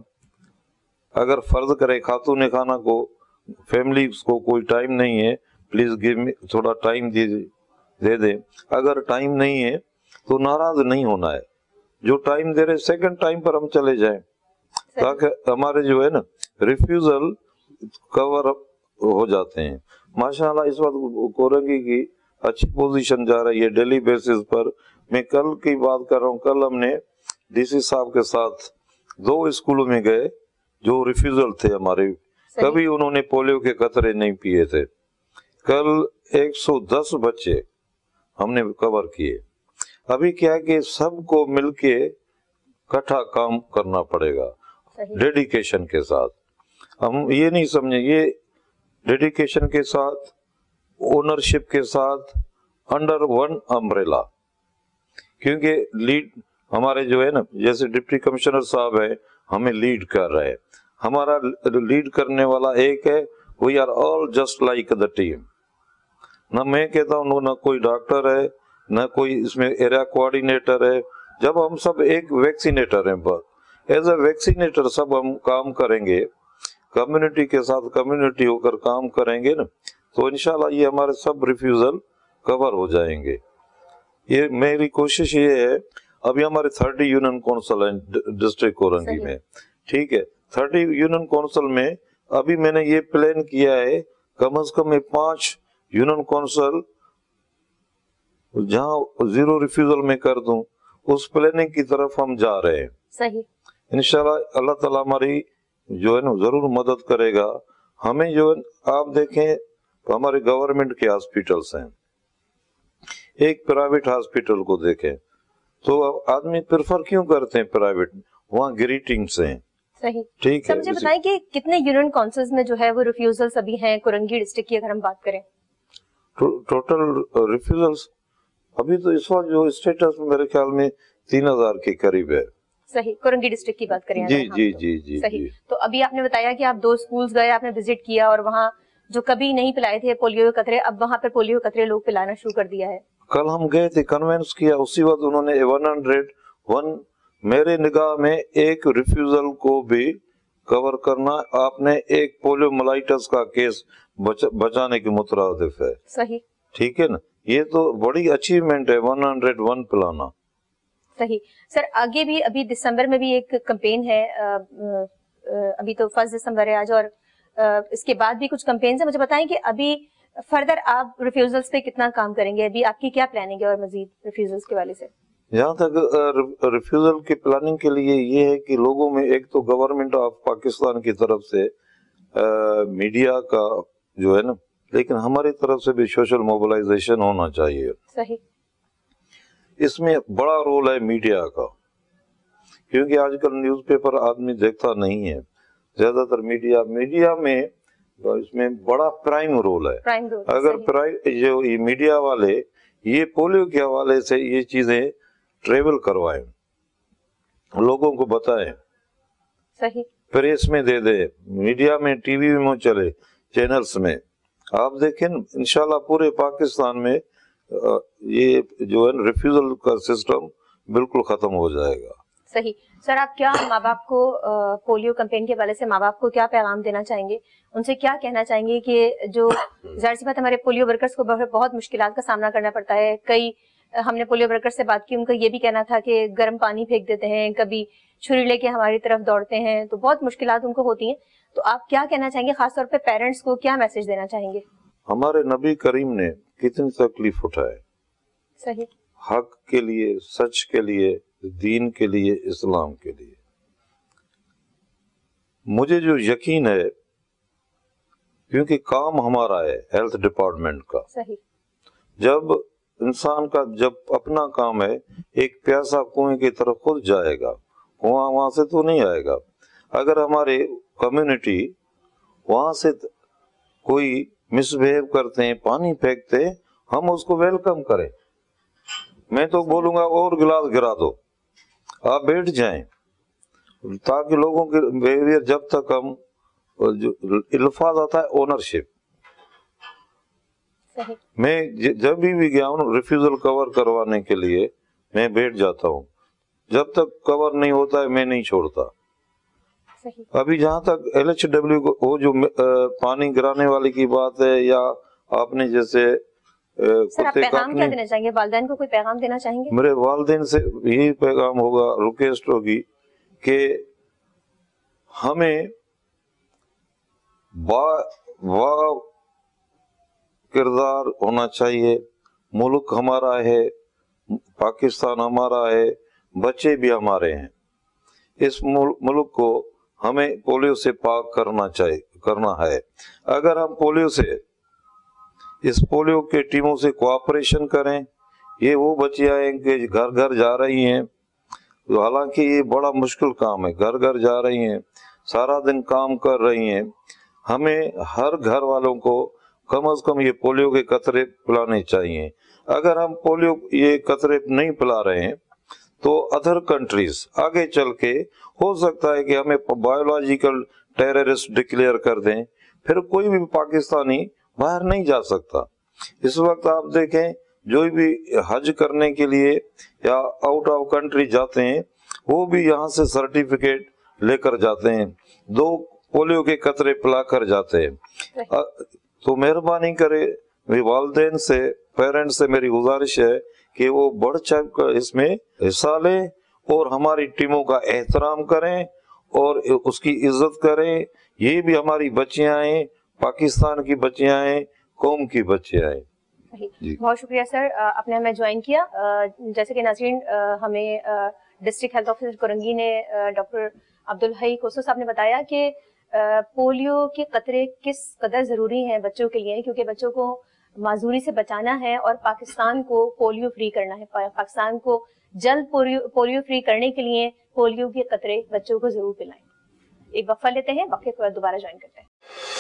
S10: अगर फर्ज करे खातून खाना को फैमिली को कोई टाइम नहीं है, प्लीज गिव मी थोड़ा टाइम दे दे दे। अगर टाइम नहीं है तो नाराज नहीं होना है, जो टाइम दे रहे सेकंड टाइम पर हम चले जाएं, ताकि हमारे जो है ना रिफ्यूजल कवर अप हो जाते हैं। माशाल्लाह इस वक्त कोरंगी की अच्छी पोजीशन जा रही है। डेली बेसिस पर मैं कल की बात कर रहा हूँ, कल हमने डीसी साहब के साथ दो स्कूलों में गए जो रिफ्यूजल थे हमारे, कभी उन्होंने पोलियो के कतरे नहीं पिए थे। कल एक सौ दस बच्चे हमने कवर किए। अभी क्या है कि सबको मिलके इकट्ठा काम करना पड़ेगा डेडिकेशन के साथ। हम ये नहीं समझे, ये डेडिकेशन के साथ, ओनरशिप के साथ, अंडर वन अम्ब्रेला, क्योंकि लीड हमारे जो है ना, जैसे डिप्टी कमिश्नर साहब है हमें लीड कर रहे हैं, हमारा लीड करने वाला एक है, we are all just like the team. ना मैं कहता हूँ ना कोई डॉक्टर है, ना कोई इसमें एरिया कोऑर्डिनेटर है, जब हम सब एक वैक्सीनेटर हैं, बस एज ए वैक्सीनेटर सब हम काम करेंगे, कम्युनिटी के साथ कम्युनिटी होकर काम करेंगे ना, तो इंशाल्लाह ये हमारे सब रिफ्यूजल कवर हो जाएंगे। ये मेरी कोशिश ये है। अभी हमारे थर्टी यूनियन काउंसिल है डिस्ट्रिक्ट कोरंगी में, ठीक है, थर्टी यूनियन काउंसिल में अभी मैंने ये प्लान किया है कम से कम मैं पांच यूनियन काउंसिल जहां जीरो रिफ्यूजल में कर दूं, उस प्लानिंग की तरफ हम जा रहे हैं।
S1: सही,
S10: इंशाल्लाह अल्लाह ताला हमारी जो है ना जरूर मदद करेगा। हमें जो है, आप देखें तो हमारे गवर्नमेंट के हॉस्पिटल्स हैं, एक प्राइवेट हॉस्पिटल को देखें तो आदमी प्रेफर क्यों करते हैं प्राइवेट, वहाँ ग्रीटिंग्स हैं।
S1: सही,
S10: ठीक है।
S1: मुझे बताएं कि कितने यूनियन काउंसिल्स में जो है वो रिफ्यूजल्स अभी हैं कुरंगी डिस्ट्रिक्ट की, अगर हम बात करें
S10: टो, टोटल रिफ्यूजल्स अभी तो इस वक्त जो स्टेटस मेरे ख्याल में तीन हजार के करीब है।
S1: सही, कुरंगी डिस्ट्रिक्ट की बात करें
S10: जी
S1: जी
S10: जी जी जी
S1: सही
S10: जी।
S1: तो अभी आपने बताया कि आप दो स्कूल्स गए, आपने विजिट किया और वहाँ जो कभी नहीं पिलाए थे पोलियो के कतरे, अब वहाँ पे पोलियो के कतरे लोग पिलाना शुरू कर दिया है।
S10: कल हम गए थे, कन्वेंस किया, उसी वक्त उन्होंने वन हंड्रेड वन मेरे निगाह में एक रिफ्यूजल को भी कवर करना, आपने एक पोलियो मलाइटस का केस बच, बचाने के मुतरादिफ है।
S1: सही,
S10: ठीक है ना, ये तो बड़ी अचीवमेंट है वन हंड्रेड वन पिलाना।
S1: सही सर, आगे भी अभी दिसंबर में भी एक कैंपेन है, अभी तो फर्स्ट दिसंबर है आज, और इसके बाद भी कुछ कैंपेन है। मुझे बताएं कि अभी फर्दर आप रिफ्यूजल्स पे कितना काम करेंगे, अभी आपकी क्या प्लानिंग है और मजीद रिफ्यूजल्स के वाले से?
S10: यहाँ तक रिफ्यूजल की प्लानिंग के लिए ये है कि लोगों में एक तो गवर्नमेंट ऑफ पाकिस्तान की तरफ से आ, मीडिया का जो है ना, लेकिन हमारी तरफ से भी सोशल मोबिलाइजेशन होना चाहिए।
S1: सही,
S10: इसमें बड़ा रोल है मीडिया का, क्योंकि आजकल न्यूज़पेपर आदमी देखता नहीं है, ज्यादातर मीडिया मीडिया में इसमें बड़ा प्राइम रोल है।
S1: प्राइम रोल,
S10: अगर प्राइम जो ये मीडिया वाले ये पोलियो के हवाले से ये चीजें ट्रेवल करवाएं, लोगों को बताएं,
S1: सही,
S10: प्रेस में दे दे, मीडिया में, टीवी में चले, चैनल्स में आप देखें, इंशाल्लाह पूरे पाकिस्तान में ये जो है रिफ्यूजल का सिस्टम बिल्कुल खत्म हो जाएगा।
S1: सही सर, आप क्या माँ बाप को पोलियो कैंपेन के हवाले से माँ बाप को क्या पैगाम देना चाहेंगे, उनसे क्या कहना चाहेंगे कि जो जाहिर सी बात हमारे पोलियो वर्कर्स को बहुत मुश्किलात का सामना करना पड़ता है। कई हमने पोलियो वर्कर्स से बात की, उनका ये भी कहना था कि गर्म पानी फेंक देते हैं, कभी छुरी लेके हमारी तरफ दौड़ते हैं, तो बहुत मुश्किलात उनको होती हैं। तो आप क्या कहना चाहेंगे, खासतौर पे पेरेंट्स को क्या मैसेज देना चाहेंगे?
S10: हमारे नबी करीम ने कितनी तकलीफ उठाए,
S1: सही,
S10: हक के लिए, सच के लिए, दीन के लिए, इस्लाम के लिए। मुझे जो यकीन है, क्योंकि काम हमारा है हेल्थ डिपार्टमेंट का,
S1: सही,
S10: जब इंसान का जब अपना काम है, एक प्यासा कुएं की तरफ खुद जाएगा, वहां वहां से तो नहीं आएगा। अगर हमारे कम्युनिटी वहां से कोई मिसबिहेव करते हैं, पानी फेंकते हैं, हम उसको वेलकम करें। मैं तो बोलूंगा और गिलास गिरा दो, आप बैठ जाएं, ताकि लोगों के बिहेवियर, जब तक हम जो अल्फाज आता है ओनरशिप, मैं जब भी, भी गया हूँ रिफ्यूजल कवर करवाने के लिए मैं बैठ जाता हूँ, जब तक कवर नहीं होता है मैं नहीं छोड़ता।
S1: सही।
S10: अभी जहाँ तक एल एच डब्ल्यू को वो जो आ, पानी गिराने वाली की बात है, या आपने जैसे
S1: सर आप पैगाम क्या देना चाहेंगे, वालिदैन को कोई पैगाम देना चाहेंगे?
S10: मेरे वालिदैन से यही पैगाम होगा, रिक्वेस्ट होगी कि हमें बा, बा किरदार होना चाहिए। मुल्क हमारा है, पाकिस्तान हमारा है, बच्चे भी हमारे हैं। इस मुल्क को हमें पोलियो से पाक करना चाहिए करना है। अगर हम पोलियो से इस पोलियो के टीमों से कोऑपरेशन करें, ये वो बच्चियां हैं कि घर घर जा रही हैं, तो हालांकि ये बड़ा मुश्किल काम है, घर घर जा रही हैं, सारा दिन काम कर रही हैं। हमें हर घर वालों को कम अज कम ये पोलियो के कतरे पिलाने चाहिए। अगर हम पोलियो ये कतरे नहीं पिला रहे हैं तो अदर कंट्रीज आगे चल के हो सकता है कि हमें बायोलॉजिकल टेररिस्ट डिक्लेयर कर दें, फिर कोई भी पाकिस्तानी बाहर नहीं जा सकता। इस वक्त आप देखें, जो भी हज करने के लिए या आउट ऑफ कंट्री जाते हैं वो भी यहाँ से सर्टिफिकेट लेकर जाते हैं, दो पोलियो के कतरे पिला कर जाते हैं। तो मेहरबानी करे, वालिदैन से, पेरेंट्स से मेरी गुजारिश है कि वो बढ़ चढ़ कर इसमें हिस्सा लें और हमारी टीमों का एहतराम करें और उसकी इज्जत करें। ये भी हमारी बच्चियां हैं, पाकिस्तान की बच्चियां हैं, कौम की बच्चियां हैं।
S1: बहुत शुक्रिया सर, आपने हमें ज्वाइन किया। जैसे कि नाज़रीन, हमें डिस्ट्रिक्ट हेल्थ ऑफिसर कुरंगी ने, डॉक्टर अब्दुल हई कोसो साहब ने बताया कि पोलियो के कतरे किस कदर ज़रूरी हैं बच्चों के लिए, क्योंकि बच्चों को माजूरी से बचाना है और पाकिस्तान को पोलियो फ्री करना है। पाकिस्तान को जल्द पोलियो पोलियो फ्री करने के लिए पोलियो के कतरे बच्चों को जरूर पिलाएं। एक वक्फा लेते हैं, वक्फे के बाद दोबारा ज्वाइन करते हैं।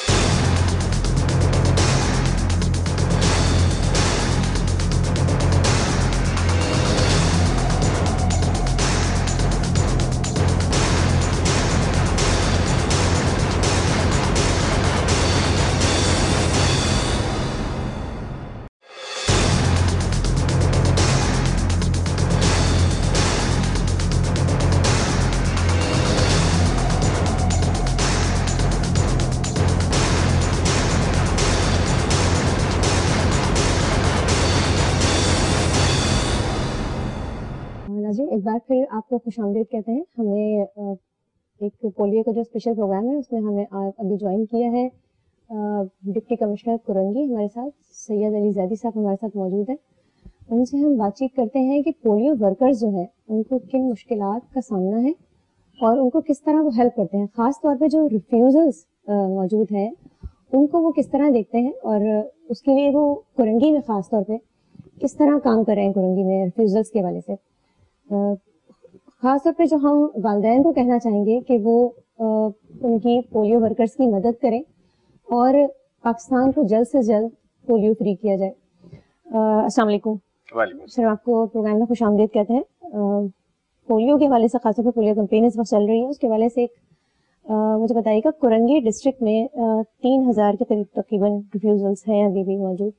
S1: एक बार फिर आपको खुशामदीद कहते हैं। हमने एक पोलियो का जो स्पेशल प्रोग्राम है उसमें हमें अभी ज्वाइन किया है डिप्टी कमिश्नर कुरंगी, हमारे साथ सैयद अली जैदी साहब हमारे साथ मौजूद है। उनसे हम बातचीत करते हैं कि पोलियो वर्कर्स जो है उनको किन मुश्किलात का सामना है और उनको किस तरह वो हेल्प करते हैं। ख़ास तौर पे जो रिफ्यूज़ल्स मौजूद हैं उनको वो किस तरह देखते हैं और उसके लिए वो कुरंगी में ख़ास तौर पे किस तरह काम कर रहे हैं कुरंगी में रिफ्यूज़ल्स के हवाले से। ख़ास तौर पे जो हम वालिदैन को कहना चाहेंगे कि वो आ, उनकी पोलियो वर्कर्स की मदद करें और पाकिस्तान को जल्द से जल्द पोलियो फ्री किया जाए। अस्सलाम वालेकुम सर, आपको प्रोग्राम में खुशामदीद कहते हैं। आ, पोलियो के हवाले से, खासतौर पर पोलियो कैंपेन इस वक्त चल रही है, उसके हवाले से एक आ, मुझे बताइएगा, कुरंगी डिस्ट्रिक्ट में आ, तीन हज़ार के करीब तकरीबन रिफ्यूज़ल्स हैं अभी भी मौजूद।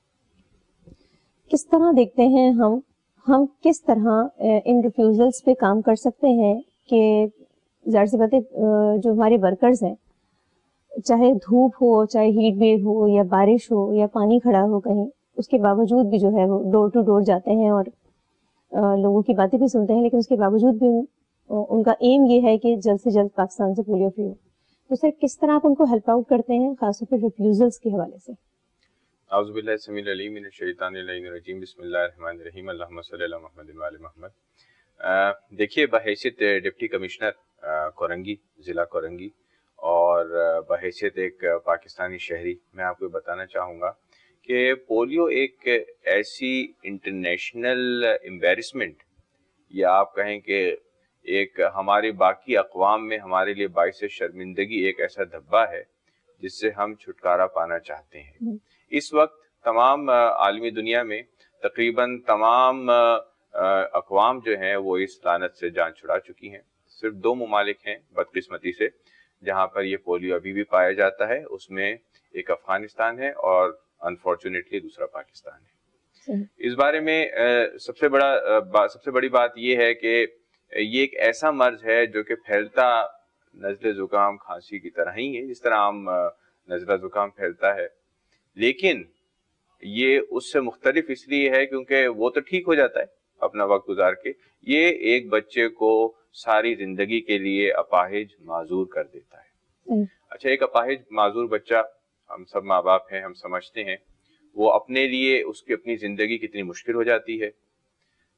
S1: किस तरह देखते हैं हम हम किस तरह इन रिफ्यूज़ल्स पे काम कर सकते हैं कि ज़ाहिर सी बात है जो हमारे वर्कर्स हैं, चाहे धूप हो, चाहे हीट वेव हो या बारिश हो या पानी खड़ा हो कहीं, उसके बावजूद भी जो है वो डोर टू डोर जाते हैं और लोगों की बातें भी सुनते हैं, लेकिन उसके बावजूद भी उनका एम ये है कि जल्द से जल्द पाकिस्तान से पोलियो फ्री हो। तो सर, किस तरह आप उनको हेल्प आउट करते हैं, खासतौर पर रिफ्यूज़ल्स के हवाले से?
S11: आउज़ुबिल्लाहि समीउल अलीम मिनश शैतानिर रजीम, बिस्मिल्लाहिर रहमानिर रहीम, अल्लाहुम्मा सल्लि अला मुहम्मद व आले मुहम्मद। देखिए, बहैसियत डिप्टी कमिश्नर कोरंगी, ज़िला कोरंगी, और बहैसियत एक पाकिस्तानी शहरी, मैं आपको बताना चाहूँगा कि पोलियो एक ऐसी इंटरनेशनल एम्बैरसमेंट, या आप कहें कि एक हमारे बाकी अक़वाम में हमारे लिए बाइस शर्मिंदगी एक ऐसा धब्बा है जिससे हम छुटकारा पाना चाहते हैं। इस वक्त तमाम आलमी दुनिया में तकरीबन तमाम अक़वाम जो हैं वो इस लानत से जान छुड़ा चुकी हैं। सिर्फ दो ममालिक हैं बदकिस्मती से जहाँ पर ये पोलियो अभी भी पाया जाता है, उसमें एक अफ़गानिस्तान है और अनफॉर्चुनेटली दूसरा पाकिस्तान है। इस बारे में सबसे बड़ा सबसे बड़ी बात ये है कि ये एक ऐसा मर्ज है जो कि फैलता नज़ले ज़ुकाम खांसी की तरह ही है, जिस तरह आम नज़ला ज़ुकाम फैलता है, लेकिन ये उससे मुख्तलिफ इसलिए है क्योंकि वो तो ठीक हो जाता है अपना वक्त गुजार के, ये एक बच्चे को सारी जिंदगी के लिए अपाहिज माजूर कर देता है। अच्छा, एक अपाहिज माजूर बच्चा, हम सब माँ बाप हैं, हम समझते हैं वो अपने लिए उसकी अपनी जिंदगी कितनी मुश्किल हो जाती है।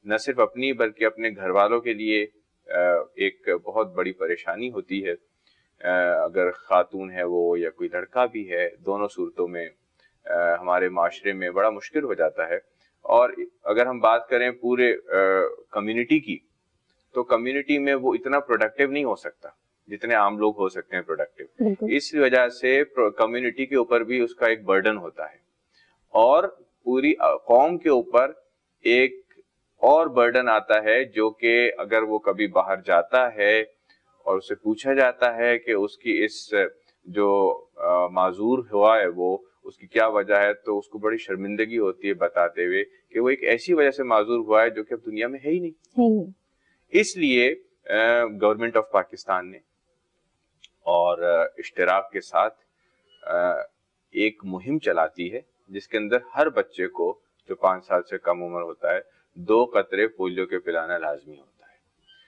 S11: نہ صرف اپنی بلکہ اپنے گھر والوں کے لیے ایک بہت بڑی پریشانی ہوتی ہے. اگر خاتون ہے وہ یا کوئی لڑکا بھی ہے, دونوں صورتوں میں ہمارے معاشرے میں بڑا مشکل ہو جاتا ہے. اور اگر ہم بات کریں پورے کمیونٹی کی, تو کمیونٹی میں وہ اتنا پروڈکٹیو نہیں ہو سکتا جتنے عام لوگ ہو سکتے ہیں پروڈکٹیو. اس وجہ سے کمیونٹی کے اوپر بھی اس کا ایک برڈن ہوتا ہے, اور پوری قوم کے اوپر ایک اور برڈن آتا ہے, جو کہ اگر وہ کبھی باہر جاتا ہے اور اسے پوچھا جاتا ہے کہ اس کی اس جو معذور ہوا ہے وہ اس کی کیا وجہ ہے, تو اس کو بڑی شرمندگی ہوتی ہے بتاتے ہوئے کہ وہ ایک ایسی وجہ سے معذور ہوا ہے جو کہ اب دنیا میں ہے ہی نہیں. اس لیے گورنمنٹ آف پاکستان نے اور اشتراک کے ساتھ ایک مہم چلاتی ہے جس کے اندر ہر بچے کو جو پانچ سال سے کم عمر ہوتا ہے دو قطرے پولیو کے پلانا لازمی ہوتا ہے.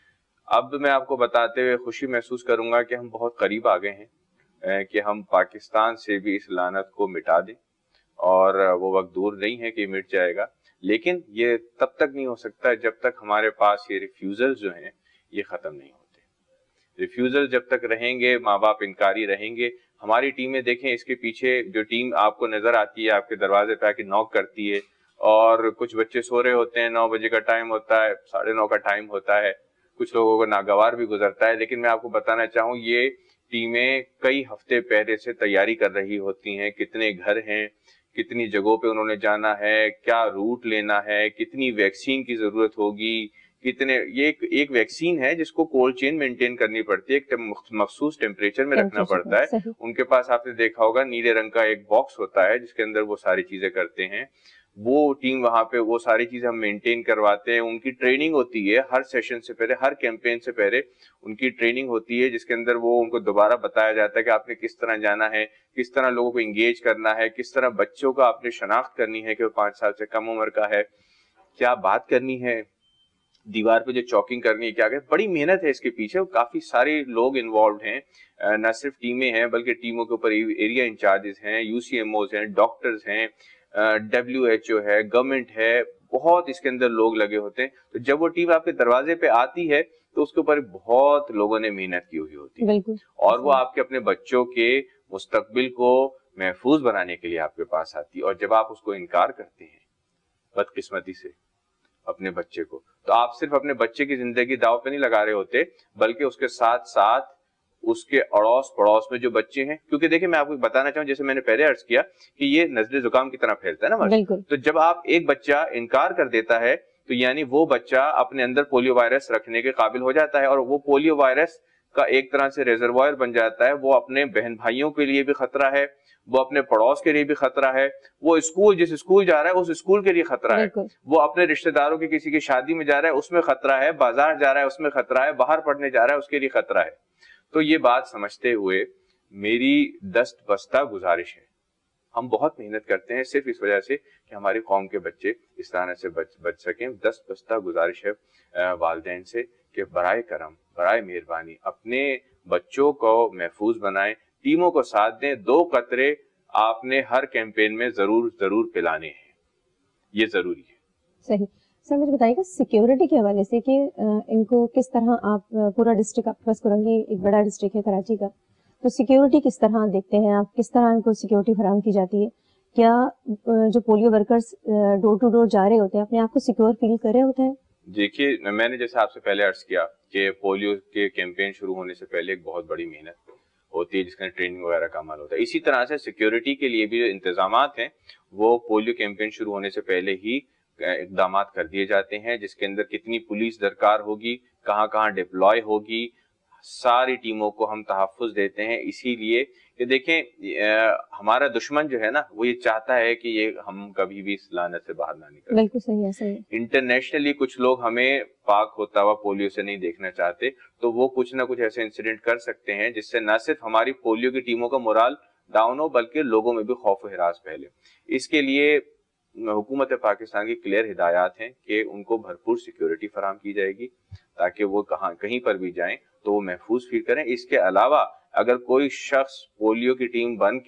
S11: اب میں آپ کو بتاتے ہوئے خوشی محسوس کروں گا کہ ہم بہت قریب آ گئے ہیں کہ ہم پاکستان سے بھی اس لعنت کو مٹا دیں, اور وہ وقت دور نہیں ہے کہ مٹ جائے گا. لیکن یہ تب تک نہیں ہو سکتا جب تک ہمارے پاس یہ ریفیوزل جو ہیں یہ ختم نہیں ہوتے. ریفیوزل جب تک رہیں گے, ماں باپ انکاری رہیں گے. ہماری ٹیمیں دیکھیں, اس کے پیچھے جو ٹیم آپ کو نظر آتی ہے آپ کے دروازے پہ آ کے نوک کرتی ہے, اور کچھ بچے سو رہے ہوتے ہیں, نو بجے کا ٹائم ہوتا ہے, ساڑھے نو کا ٹائم ہوتا ہے, کچھ لوگوں کو ناگوار بھی گزرتا ہے. لیکن میں آپ کو بتانا چاہوں یہ ٹیمیں کئی ہفتے پہلے سے تیاری کر رہی ہوتی ہیں, کتنے گھر ہیں, کتنی جگہوں پہ انہوں نے جانا ہے, کیا روٹ لینا ہے, کتنی ویکسین کی ضرورت ہوگی, کتنے یہ ایک ویکسین ہے جس کو کولڈ چین مینٹین کرنی پڑتی ہے, ایک مخصوص ٹیمپریچر میں رکھنا پڑتا ہے. ان کے پاس آپ نے دیکھا ہوگا نیلے رنگ کا ایک باکس ہوتا ہے جس کے اندر وہ ساری چیزیں کرتے ہیں. وہ ٹیم وہاں پہ وہ ساری چیزیں ہم مینٹین کرواتے ہیں. ان کی ٹریننگ ہوتی ہے ہر سیشن سے پہلے, ہر کیمپین سے پہلے ان کی ٹریننگ ہوتی ہے جس کے اندر وہ ان کو دوبارہ بتایا جاتا ہے کہ آپ نے کس طرح جانا ہے, کس طرح لوگوں کو انگیج کرنا ہے, کس طرح بچوں کا آپ نے شناخت کرنی ہے کہ وہ پانچ سال سے کم عمر کا ہے, کیا بات کرنی ہے, دیوار پہ جو چوکنگ کرنی ہے, کیا کہ بڑی محنت ہے اس کے پیچھے. کافی سارے لوگ انوالوڈ ہیں, نہ صرف ٹیمیں ہیں بلکہ ٹیموں کے اوپر ایریا انچارجز ہیں, یو سی ایم اوز ہیں, ڈاکٹرز ہیں, ڈبلیو ایچ او ہے, گورنمنٹ ہے, بہت اس کے اندر لوگ لگے ہوتے ہیں. تو جب وہ ٹیم آپ کے دروازے پہ آتی ہے تو اس کے اوپر بہت لوگوں نے محنت کی ہوئی ہوتی ہے, اور وہ آپ کے اپنے بچوں کے مستقبل کو محفوظ بنانے کے لیے آپ کے پاس آتی ہے. اور جب آپ اس کو انکار کرتے ہیں بدقسمتی سے اپنے بچے کو, تو آپ صرف اپنے بچے کی زندگی داؤ پہ نہیں لگا رہے ہوتے بلکہ اس کے ساتھ ساتھ اس کے اڑوس پڑوس میں جو بچے ہیں, کیونکہ دیکھیں میں آپ کو بتانا چاہوں جیسے میں نے پہلے عرض کیا کہ یہ نزلے زکام کی طرح پھیلتا ہے نا مرض. تو جب آپ ایک بچہ انکار کر دیتا ہے تو یعنی وہ بچہ اپنے اندر پولیو وائرس رکھنے کے قابل ہو جاتا ہے, اور وہ پولیو وائرس کا ایک طرح سے ریزروائر بن جاتا ہے. وہ اپنے بہن بھائیوں کے لیے بھی خطرہ ہے, وہ اپنے پڑوس کے لیے بھی خطرہ ہے, وہ اسکول جس اسکول جا رہا ہے اس اسکول کے لیے خطرہ ہے, وہ اپنے رشتہ داروں کی کسی کی شادی میں جا رہا ہے اس میں خطرہ ہے, بازار جا رہا ہے اس میں خطرہ ہے, باہر پڑھنے جا رہا ہے اس کے لیے خطرہ ہے. تو یہ بات سمجھتے ہوئے میری دست بستہ گزارش ہے, ہم بہت محنت کرتے ہیں صرف اس وجہ سے کہ ہماری قوم کے بچے اس طرح سے بچ بچ سکیں. دست بستہ گزارش ہے والدین سے کہ برائے کرم, برائے مہربانی اپنے بچوں کو محفوظ بنائیں, ٹیموں کو ساتھ دیں. دو قطرے آپ نے ہر کیمپین میں ضرور ضرور پلانے ہیں, یہ ضروری ہے.
S1: صحیح. سر مجھے بتائیے گا سیکیورٹی کے حوالے سے کہ ان کو کس طرح آپ پورا ڈسٹرکٹ آپ کے پاس کرنگی ایک بڑا ڈسٹرکٹ ہے کراچی کا, تو سیکیورٹی کس طرح دیکھتے ہیں آپ, کس طرح ان کو سیکیورٹی فراہم کی جاتی ہے؟ کیا جو polio workers door to door جا رہے ہوتے ہیں اپنے آپ کو سیکیور فیل کر رہے ہوتے ہیں؟
S11: دیکھیے میں نے جیسے آپ سے پہلے عرض کیا کہ پولیو کے کیمپین شروع ہونے سے پہلے ایک بہت بڑی محنت ہوتی ہے جس کا ٹریننگ وغیرہ کا عمل ہوتا ہے. اسی طرح سے سیکیورٹی کے لیے بھی جو انتظامات ہیں وہ پولیو کیمپین شروع ہونے سے پہلے ہی اقدامات کر دیے جاتے ہیں, جس کے اندر کتنی پولیس درکار ہوگی, کہاں کہاں ڈپلوائے ہوگی, ساری ٹیموں کو ہم تحفظ دیتے ہیں. اسی لیے کہ دیکھیں ہمارا دشمن جو ہے نا وہ یہ چاہتا ہے کہ یہ ہم کبھی بھی اس لعنت سے باہر نہ نکلیں.
S1: بالکل صحیح ہے, صحیح.
S11: انٹرنیشنلی کچھ لوگ ہمیں پاک ہوتا ہوا پولیو سے نہیں دیکھنا چاہتے, تو وہ کچھ نہ کچھ ایسے انسیڈنٹ کر سکتے ہیں جس سے نہ صرف ہماری پولیو کی ٹیموں کا مورال ڈاؤن ہو بلکہ لوگوں میں بھی خوف و ہراس پھیلے. اس کے لیے حکومت پاکستان کی کلیئر ہدایات ہیں کہ ان کو بھرپور سیکیورٹی فراہم کی جائے گی تاکہ وہ کہاں کہیں پر بھی جائیں تو وہ محفوظ فیل کریں. اس کے علاوہ اگر کوئی شخص پولیو کی ٹیم بن کے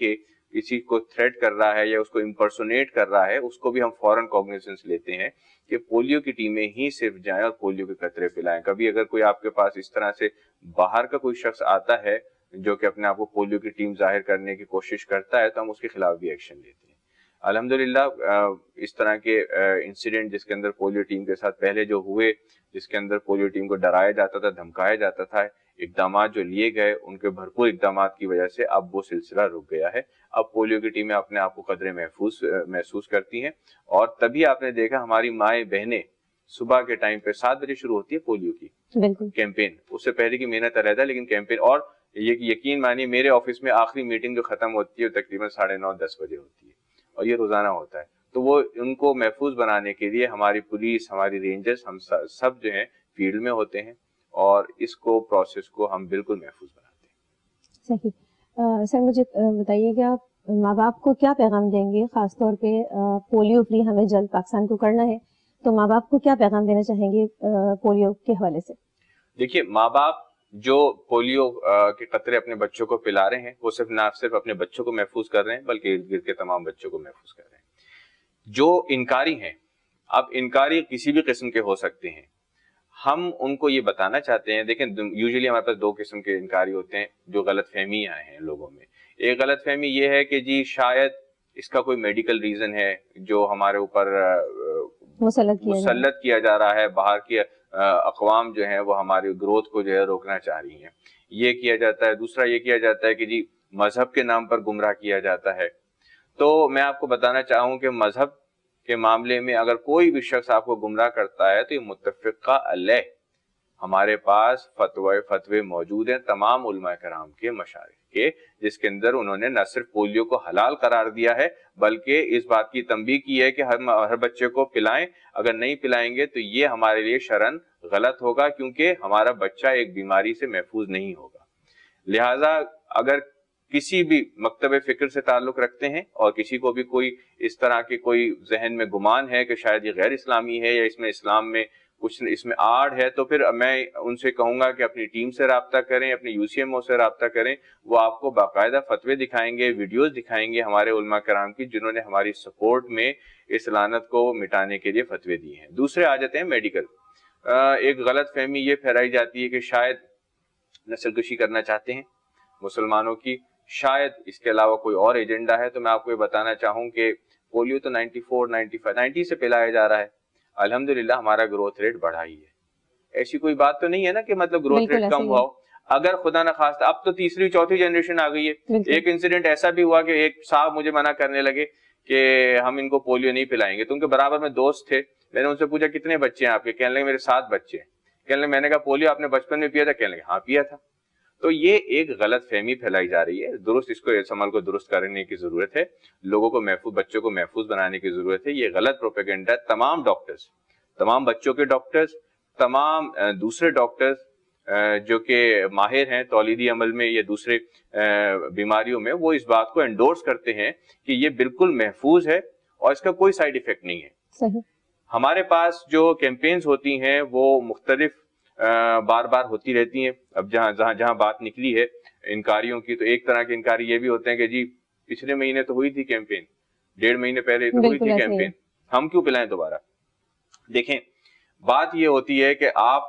S11: کسی کو تھریٹ کر رہا ہے یا اس کو امپرسونیٹ کر رہا ہے، اس کو بھی ہم فوراً کوگنیسنس لیتے ہیں کہ پولیو کی ٹیمیں ہی صرف جائیں اور پولیو کے قطرے پلائیں. کبھی اگر کوئی آپ کے پاس اس طرح سے باہر کا کوئی شخص آتا ہے جو کہ اپنے آپ کو پولیو کی ٹیم ظاہر کرنے کی کوشش کرتا ہے تو ہم اس کے خلاف بھی ایکشن لیتے ہیں. الحمدللہ اس طرح کے انسیڈنٹ جس کے اندر پولیو ٹیم کے ساتھ پہلے جو ہوئے، جس کے اندر پولیو ٹیم کو ڈرایا جاتا تھا، دھمکایا جاتا تھا، اقدامات جو لیے گئے ان کے بھرپور اقدامات کی وجہ سے اب وہ سلسلہ رک گیا ہے. اب پولیو کی ٹیمیں اپنے آپ کو قدرے محفوظ محسوس کرتی ہیں، اور تبھی آپ نے دیکھا ہماری مائیں بہنیں صبح کے ٹائم پہ سات بجے شروع ہوتی ہے پولیو کی کیمپین. اس سے پہلے کی محنت علیحدہ، لیکن کیمپین، اور یہ یقین مانیے میرے آفس میں آخری میٹنگ جو ختم ہوتی ہے تقریباً ساڑھے نو دس بجے ہوتی ہے، اور یہ روزانہ ہوتا ہے. تو وہ ان کو محفوظ بنانے کے لیے ہماری پولیس، ہماری رینجرز، ہم سب جو ہیں فیلڈ میں ہوتے ہیں اور اس کو پروسیس کو ہم بالکل محفوظ بناتے ہیں.
S12: صحیح. سر مجھے بتائیے کہ آپ ماں باپ کو کیا پیغام دیں گے، خاص طور پہ پولیو فری ہمیں جلد پاکستان کو کرنا ہے، تو ماں باپ کو کیا پیغام دینا چاہیں گے پولیو کے حوالے سے؟
S11: دیکھیے، ماں باپ جو پولیو کے قطرے اپنے بچوں کو پلا رہے ہیں وہ صرف نہ صرف اپنے بچوں کو محفوظ کر رہے ہیں بلکہ ارد گرد کے تمام بچوں کو محفوظ کر رہے ہیں. جو انکاری ہیں، اب انکاری کسی بھی قسم کے ہو سکتے ہیں، ہم ان کو یہ بتانا چاہتے ہیں. دیکھیں یوزلی ہمارے پاس دو قسم کے انکاری ہوتے ہیں جو غلط فہمی آئے ہیں لوگوں میں. ایک غلط فہمی یہ ہے کہ جی شاید اس کا کوئی میڈیکل ریزن ہے جو ہمارے اوپر مسلط کیا جا رہا ہے، باہر کی اقوام جو ہیں وہ ہماری گروتھ کو جو ہے روکنا چاہ رہی ہیں، یہ کیا جاتا ہے. دوسرا یہ کیا جاتا ہے کہ جی مذہب کے نام پر گمراہ کیا جاتا ہے. تو میں آپ کو بتانا چاہوں کہ مذہب کے معاملے میں اگر کوئی بھی شخص آپ کو گمراہ کرتا ہے تو یہ متفقہ علیہ ہمارے پاس فتوی فتوی موجود ہیں تمام علماء کرام کے مشارع کے، جس کے اندر انہوں نے نہ صرف پولیو کو حلال قرار دیا ہے بلکہ اس بات کی تنبیہ کی ہے کہ ہر ہر بچے کو پلائیں. اگر نہیں پلائیں گے تو یہ ہمارے لیے شرعاً غلط ہوگا کیونکہ ہمارا بچہ ایک بیماری سے محفوظ نہیں ہوگا. لہٰذا اگر کسی بھی مکتب فکر سے تعلق رکھتے ہیں اور کسی کو بھی کوئی اس طرح کے کوئی ذہن میں گمان ہے کہ شاید یہ غیر اسلامی ہے یا اس میں اسلام میں کچھ اس میں آڑ ہے، تو پھر میں ان سے کہوں گا کہ اپنی ٹیم سے رابطہ کریں، اپنے یو سی ایم او سے رابطہ کریں. وہ آپ کو باقاعدہ فتوے دکھائیں گے، ویڈیوز دکھائیں گے ہمارے علماء کرام کی جنہوں نے ہماری سپورٹ میں اس لعنت کو مٹانے کے لیے فتوے دیے ہیں. دوسرے آ جاتے ہیں میڈیکل. ایک غلط فہمی یہ پھیلائی جاتی ہے کہ شاید نسل کشی کرنا چاہتے ہیں مسلمانوں کی، شاید اس کے علاوہ کوئی اور ایجنڈا ہے. تو میں آپ کو یہ بتانا چاہوں کہ پولیو تو ninety four ninety five ninety سے پلایا جا رہا ہے. الحمدللہ ہمارا گروتھ ریٹ بڑھا ہی ہے. ایسی کوئی بات تو نہیں ہے نا کہ مطلب گروتھ ریٹ کم ہوا ہو. اگر خدا نخواستہ اب تو تیسری چوتھی جنریشن آ گئی ہے. ایک انسیڈنٹ ایسا بھی ہوا کہ ایک صاحب مجھے منع کرنے لگے کہ ہم ان کو پولیو نہیں پلائیں گے. تو ان کے برابر میں دوست تھے، میں نے ان سے پوچھا کتنے بچے ہیں آپ کے؟ کہنے لگے میرے سات بچے ہیں. کہنے لگے میں نے کہا پولیو آپ نے بچپن میں پیا تھا؟ کہنے لگے ہاں پیا تھا. تو یہ ایک غلط فہمی پھیلائی جا رہی ہے. درست اس کو اس عمل کو درست کرنے کی ضرورت ہے، لوگوں کو محفوظ بچوں کو محفوظ بنانے کی ضرورت ہے. یہ غلط پروپیگنڈا تمام ڈاکٹرز، تمام بچوں کے ڈاکٹرز، تمام دوسرے ڈاکٹرز جو کہ ماہر ہیں تولیدی عمل میں یا دوسرے بیماریوں میں، وہ اس بات کو انڈورس کرتے ہیں کہ یہ بالکل محفوظ ہے اور اس کا کوئی سائیڈ ایفیکٹ نہیں ہے.
S12: صحیح.
S11: ہمارے پاس جو کیمپینز ہوتی ہیں وہ مختلف بار بار ہوتی رہتی ہیں. اب جہاں جہاں جہاں بات نکلی ہے انکاریوں کی، تو ایک طرح کے انکاری یہ بھی ہوتے ہیں کہ جی پچھلے مہینے تو ہوئی تھی کیمپین، ڈیڑھ مہینے پہلے تو ہوئی تھی کیمپین، ہم کیوں پلائیں دوبارہ؟ دیکھیں بات یہ ہوتی ہے کہ آپ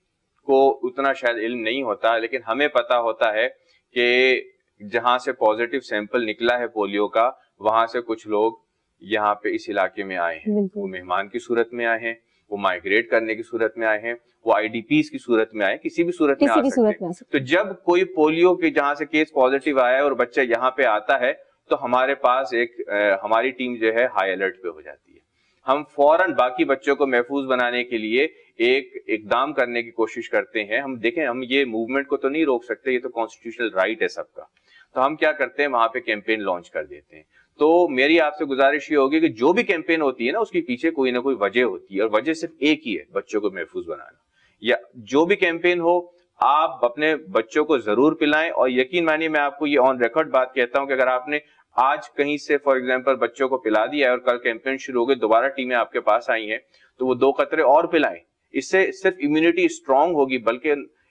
S11: کو اتنا شاید علم نہیں ہوتا، لیکن ہمیں پتا ہوتا ہے کہ جہاں سے پازیٹیو سیمپل نکلا ہے پولیو کا، وہاں سے کچھ لوگ یہاں پہ اس علاقے میں آئے ہیں. وہ مہمان کی صورت میں آئے ہیں، وہ مائگریٹ کرنے کی صورت میں آئے ہیں، وہ آئی ڈی پیز کی صورت میں آئے ہیں، کسی بھی صورت میں آ سکتے ہیں. تو جب کوئی پولیو کے جہاں سے کیس پازیٹیو آیا ہے اور بچہ یہاں پہ آتا ہے تو ہمارے پاس ایک ہماری ٹیم جو ہے ہائی الرٹ پہ ہو جاتی ہے. ہم فوراً باقی بچوں کو محفوظ بنانے کے لیے ایک اقدام کرنے کی کوشش کرتے ہیں. ہم دیکھیں ہم یہ موومنٹ کو تو نہیں روک سکتے، یہ تو کانسٹیٹیوشنل رائٹ ہے سب کا. تو ہم کیا کرتے ہیں، وہاں پہ کیمپین لانچ کر دیتے ہیں. تو میری آپ سے گزارش یہ ہوگی کہ جو بھی کیمپین ہوتی ہے نا اس کے پیچھے کوئی نہ کوئی وجہ ہوتی ہے، اور وجہ صرف ایک ہی ہے، بچوں کو محفوظ بنانا. یا جو بھی کیمپین ہو آپ اپنے بچوں کو ضرور پلائیں. اور یقین مانیے میں آپ کو یہ آن ریکارڈ بات کہتا ہوں کہ اگر آپ نے آج کہیں سے فار ایگزامپل بچوں کو پلا دیا ہے اور کل کیمپین شروع ہو گئی، دوبارہ ٹیمیں آپ کے پاس آئی ہیں، تو وہ دو قطرے اور پلائیں. اس سے صرف امیونٹی اسٹرانگ ہوگی، بلکہ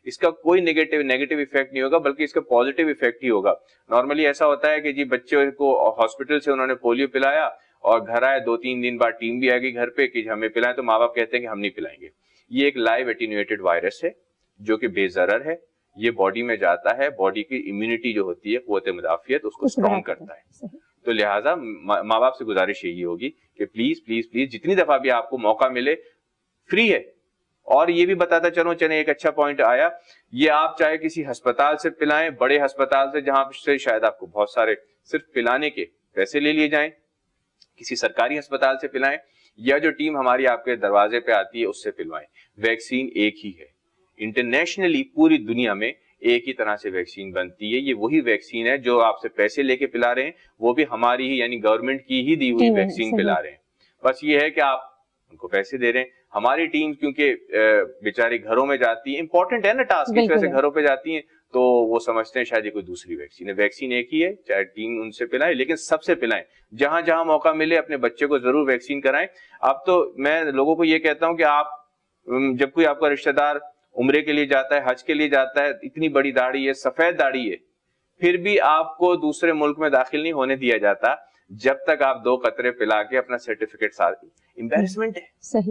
S11: اس کا کوئی نیگیٹو نیگیٹو افیکٹ نہیں ہوگا بلکہ اس کا پازیٹیو افیکٹ ہی ہوگا. نارملی ایسا ہوتا ہے کہ جی بچے کو ہاسپٹل سے انہوں نے پولیو پلایا اور گھر آئے, دو تین دن بعد ٹیم بھی آئے گی گھر پہ کہ ہمیں پلائیں, تو ماں باپ کہتے ہیں کہ ہم نہیں پلائیں گے. یہ ایک لائیو ایٹینویٹڈ وائرس ہے جو کہ بے ضرر ہے, یہ باڈی میں جاتا ہے, باڈی کی امیونٹی جو ہوتی ہے, قوت مدافعت, اس کو اسٹرانگ کرتا ہے. تو لہٰذا ماں باپ سے گزارش یہی ہوگی کہ پلیز پلیز پلیز جتنی دفعہ بھی آپ کو موقع ملے, فری ہے. اور یہ بھی بتاتا چلو چلیں ایک اچھا پوائنٹ آیا, یہ آپ چاہے کسی ہسپتال سے پلائیں, بڑے ہسپتال سے جہاں سے شاید آپ کو بہت سارے صرف پلانے کے پیسے لے لیے جائیں, کسی سرکاری ہسپتال سے پلائیں, یا جو ٹیم ہماری آپ کے دروازے پہ آتی ہے اس سے پلوائیں. ویکسین ایک ہی ہے, انٹرنیشنلی پوری دنیا میں ایک ہی طرح سے ویکسین بنتی ہے. یہ وہی ویکسین ہے جو آپ سے پیسے لے کے پلا رہے ہیں, وہ بھی ہماری ہی یعنی گورنمنٹ کی ہی دی ہوئی ویکسین پلا رہے ہیں. بس یہ ہے کہ آپ ان کو پیسے دے رہے ہیں. ہماری ٹیم کیونکہ بیچاری گھروں میں جاتی ہے, امپورٹنٹ ہے نا ٹاسک, اس وجہ سے گھروں پہ جاتی ہیں, تو وہ سمجھتے ہیں شاید یہ کوئی دوسری ویکسین ہے. ویکسین ایک ہی ہے, چاہے ٹیم ان سے پلائے, لیکن سب سے پلائیں. جہاں جہاں موقع ملے اپنے بچے کو ضرور ویکسین کرائیں. اب تو میں لوگوں کو یہ کہتا ہوں کہ آپ جب کوئی آپ کا رشتہ دار عمرے کے لیے جاتا ہے, حج کے لیے جاتا ہے, اتنی بڑی داڑھی ہے, سفید داڑھی ہے, پھر بھی آپ کو دوسرے ملک میں داخل نہیں ہونے دیا جاتا جب تک آپ دو قطرے پلا کے اپنا سرٹیفکیٹ ساتھ. امبیرسمنٹ ہے,
S12: صحیح,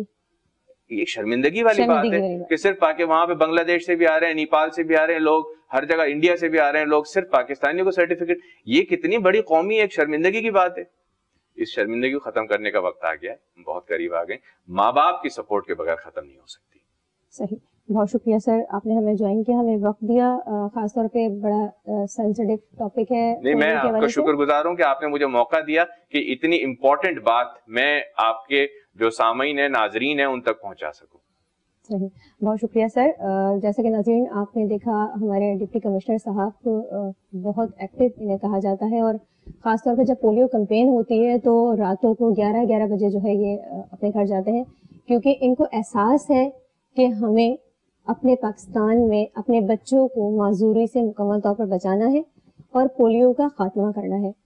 S11: یہ شرمندگی والی بات ہے کہ صرف وہاں پہ بنگلہ دیش سے بھی آ رہے ہیں, نیپال سے بھی آ رہے ہیں لوگ, ہر جگہ انڈیا سے بھی آ رہے ہیں لوگ, صرف پاکستانیوں کو سرٹیفکیٹ. یہ کتنی بڑی قومی ایک شرمندگی کی بات ہے. اس شرمندگی کو ختم کرنے کا وقت آ گیا ہے, بہت قریب آ گئے. ماں باپ کی سپورٹ کے بغیر ختم نہیں ہو سکتی.
S12: صحیح, بہت شکریہ سر, آپ نے ہمیں جوائن کیا, ہمیں وقت دیا, خاص طور پہ بڑا سینسٹیو ٹاپک ہے.
S11: نہیں, میں آپ کا شکر گزار ہوں کہ آپ نے مجھے موقع دیا کہ اتنی امپورٹنٹ بات میں آپ کے جو سامعین ہیں, ناظرین ہیں, ان تک پہنچا سکوں.
S12: صحیح, بہت شکریہ سر. جیسا کہ ناظرین آپ نے دیکھا, ہمارے ڈپٹی کمشنر صاحب بہت ایکٹیو انہیں کہا جاتا ہے, اور خاص طور پہ جب پولیو کمپین ہوتی ہے تو راتوں کو گیارہ گیارہ بجے جو ہے یہ اپنے گھر جاتے ہیں, کیونکہ ان کو احساس ہے کہ ہمیں اپنے پاکستان میں اپنے بچوں کو معذوری سے مکمل طور پر بچانا ہے اور پولیو کا خاتمہ کرنا ہے.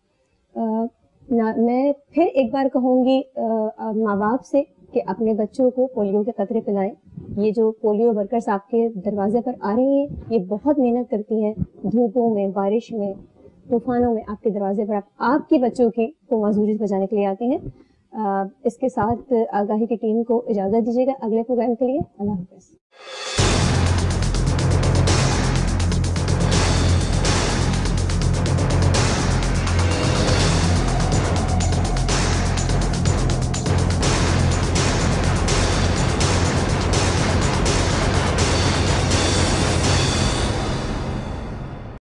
S12: میں پھر ایک بار کہوں گی ماں باپ سے کہ اپنے بچوں کو پولیو کے قطرے پلائیں. یہ جو پولیو ورکرز آپ کے دروازے پر آ رہی ہیں, یہ بہت محنت کرتی ہیں, دھوپوں میں, بارش میں, طوفانوں میں آپ کے دروازے پر آپ آپ کے بچوں کی کو معذوری سے بچانے کے لیے آتی ہیں. اس کے ساتھ آگاہی کی ٹیم کو اجازت دیجیے گا اگلے پروگرام کے لیے. اللہ حافظ.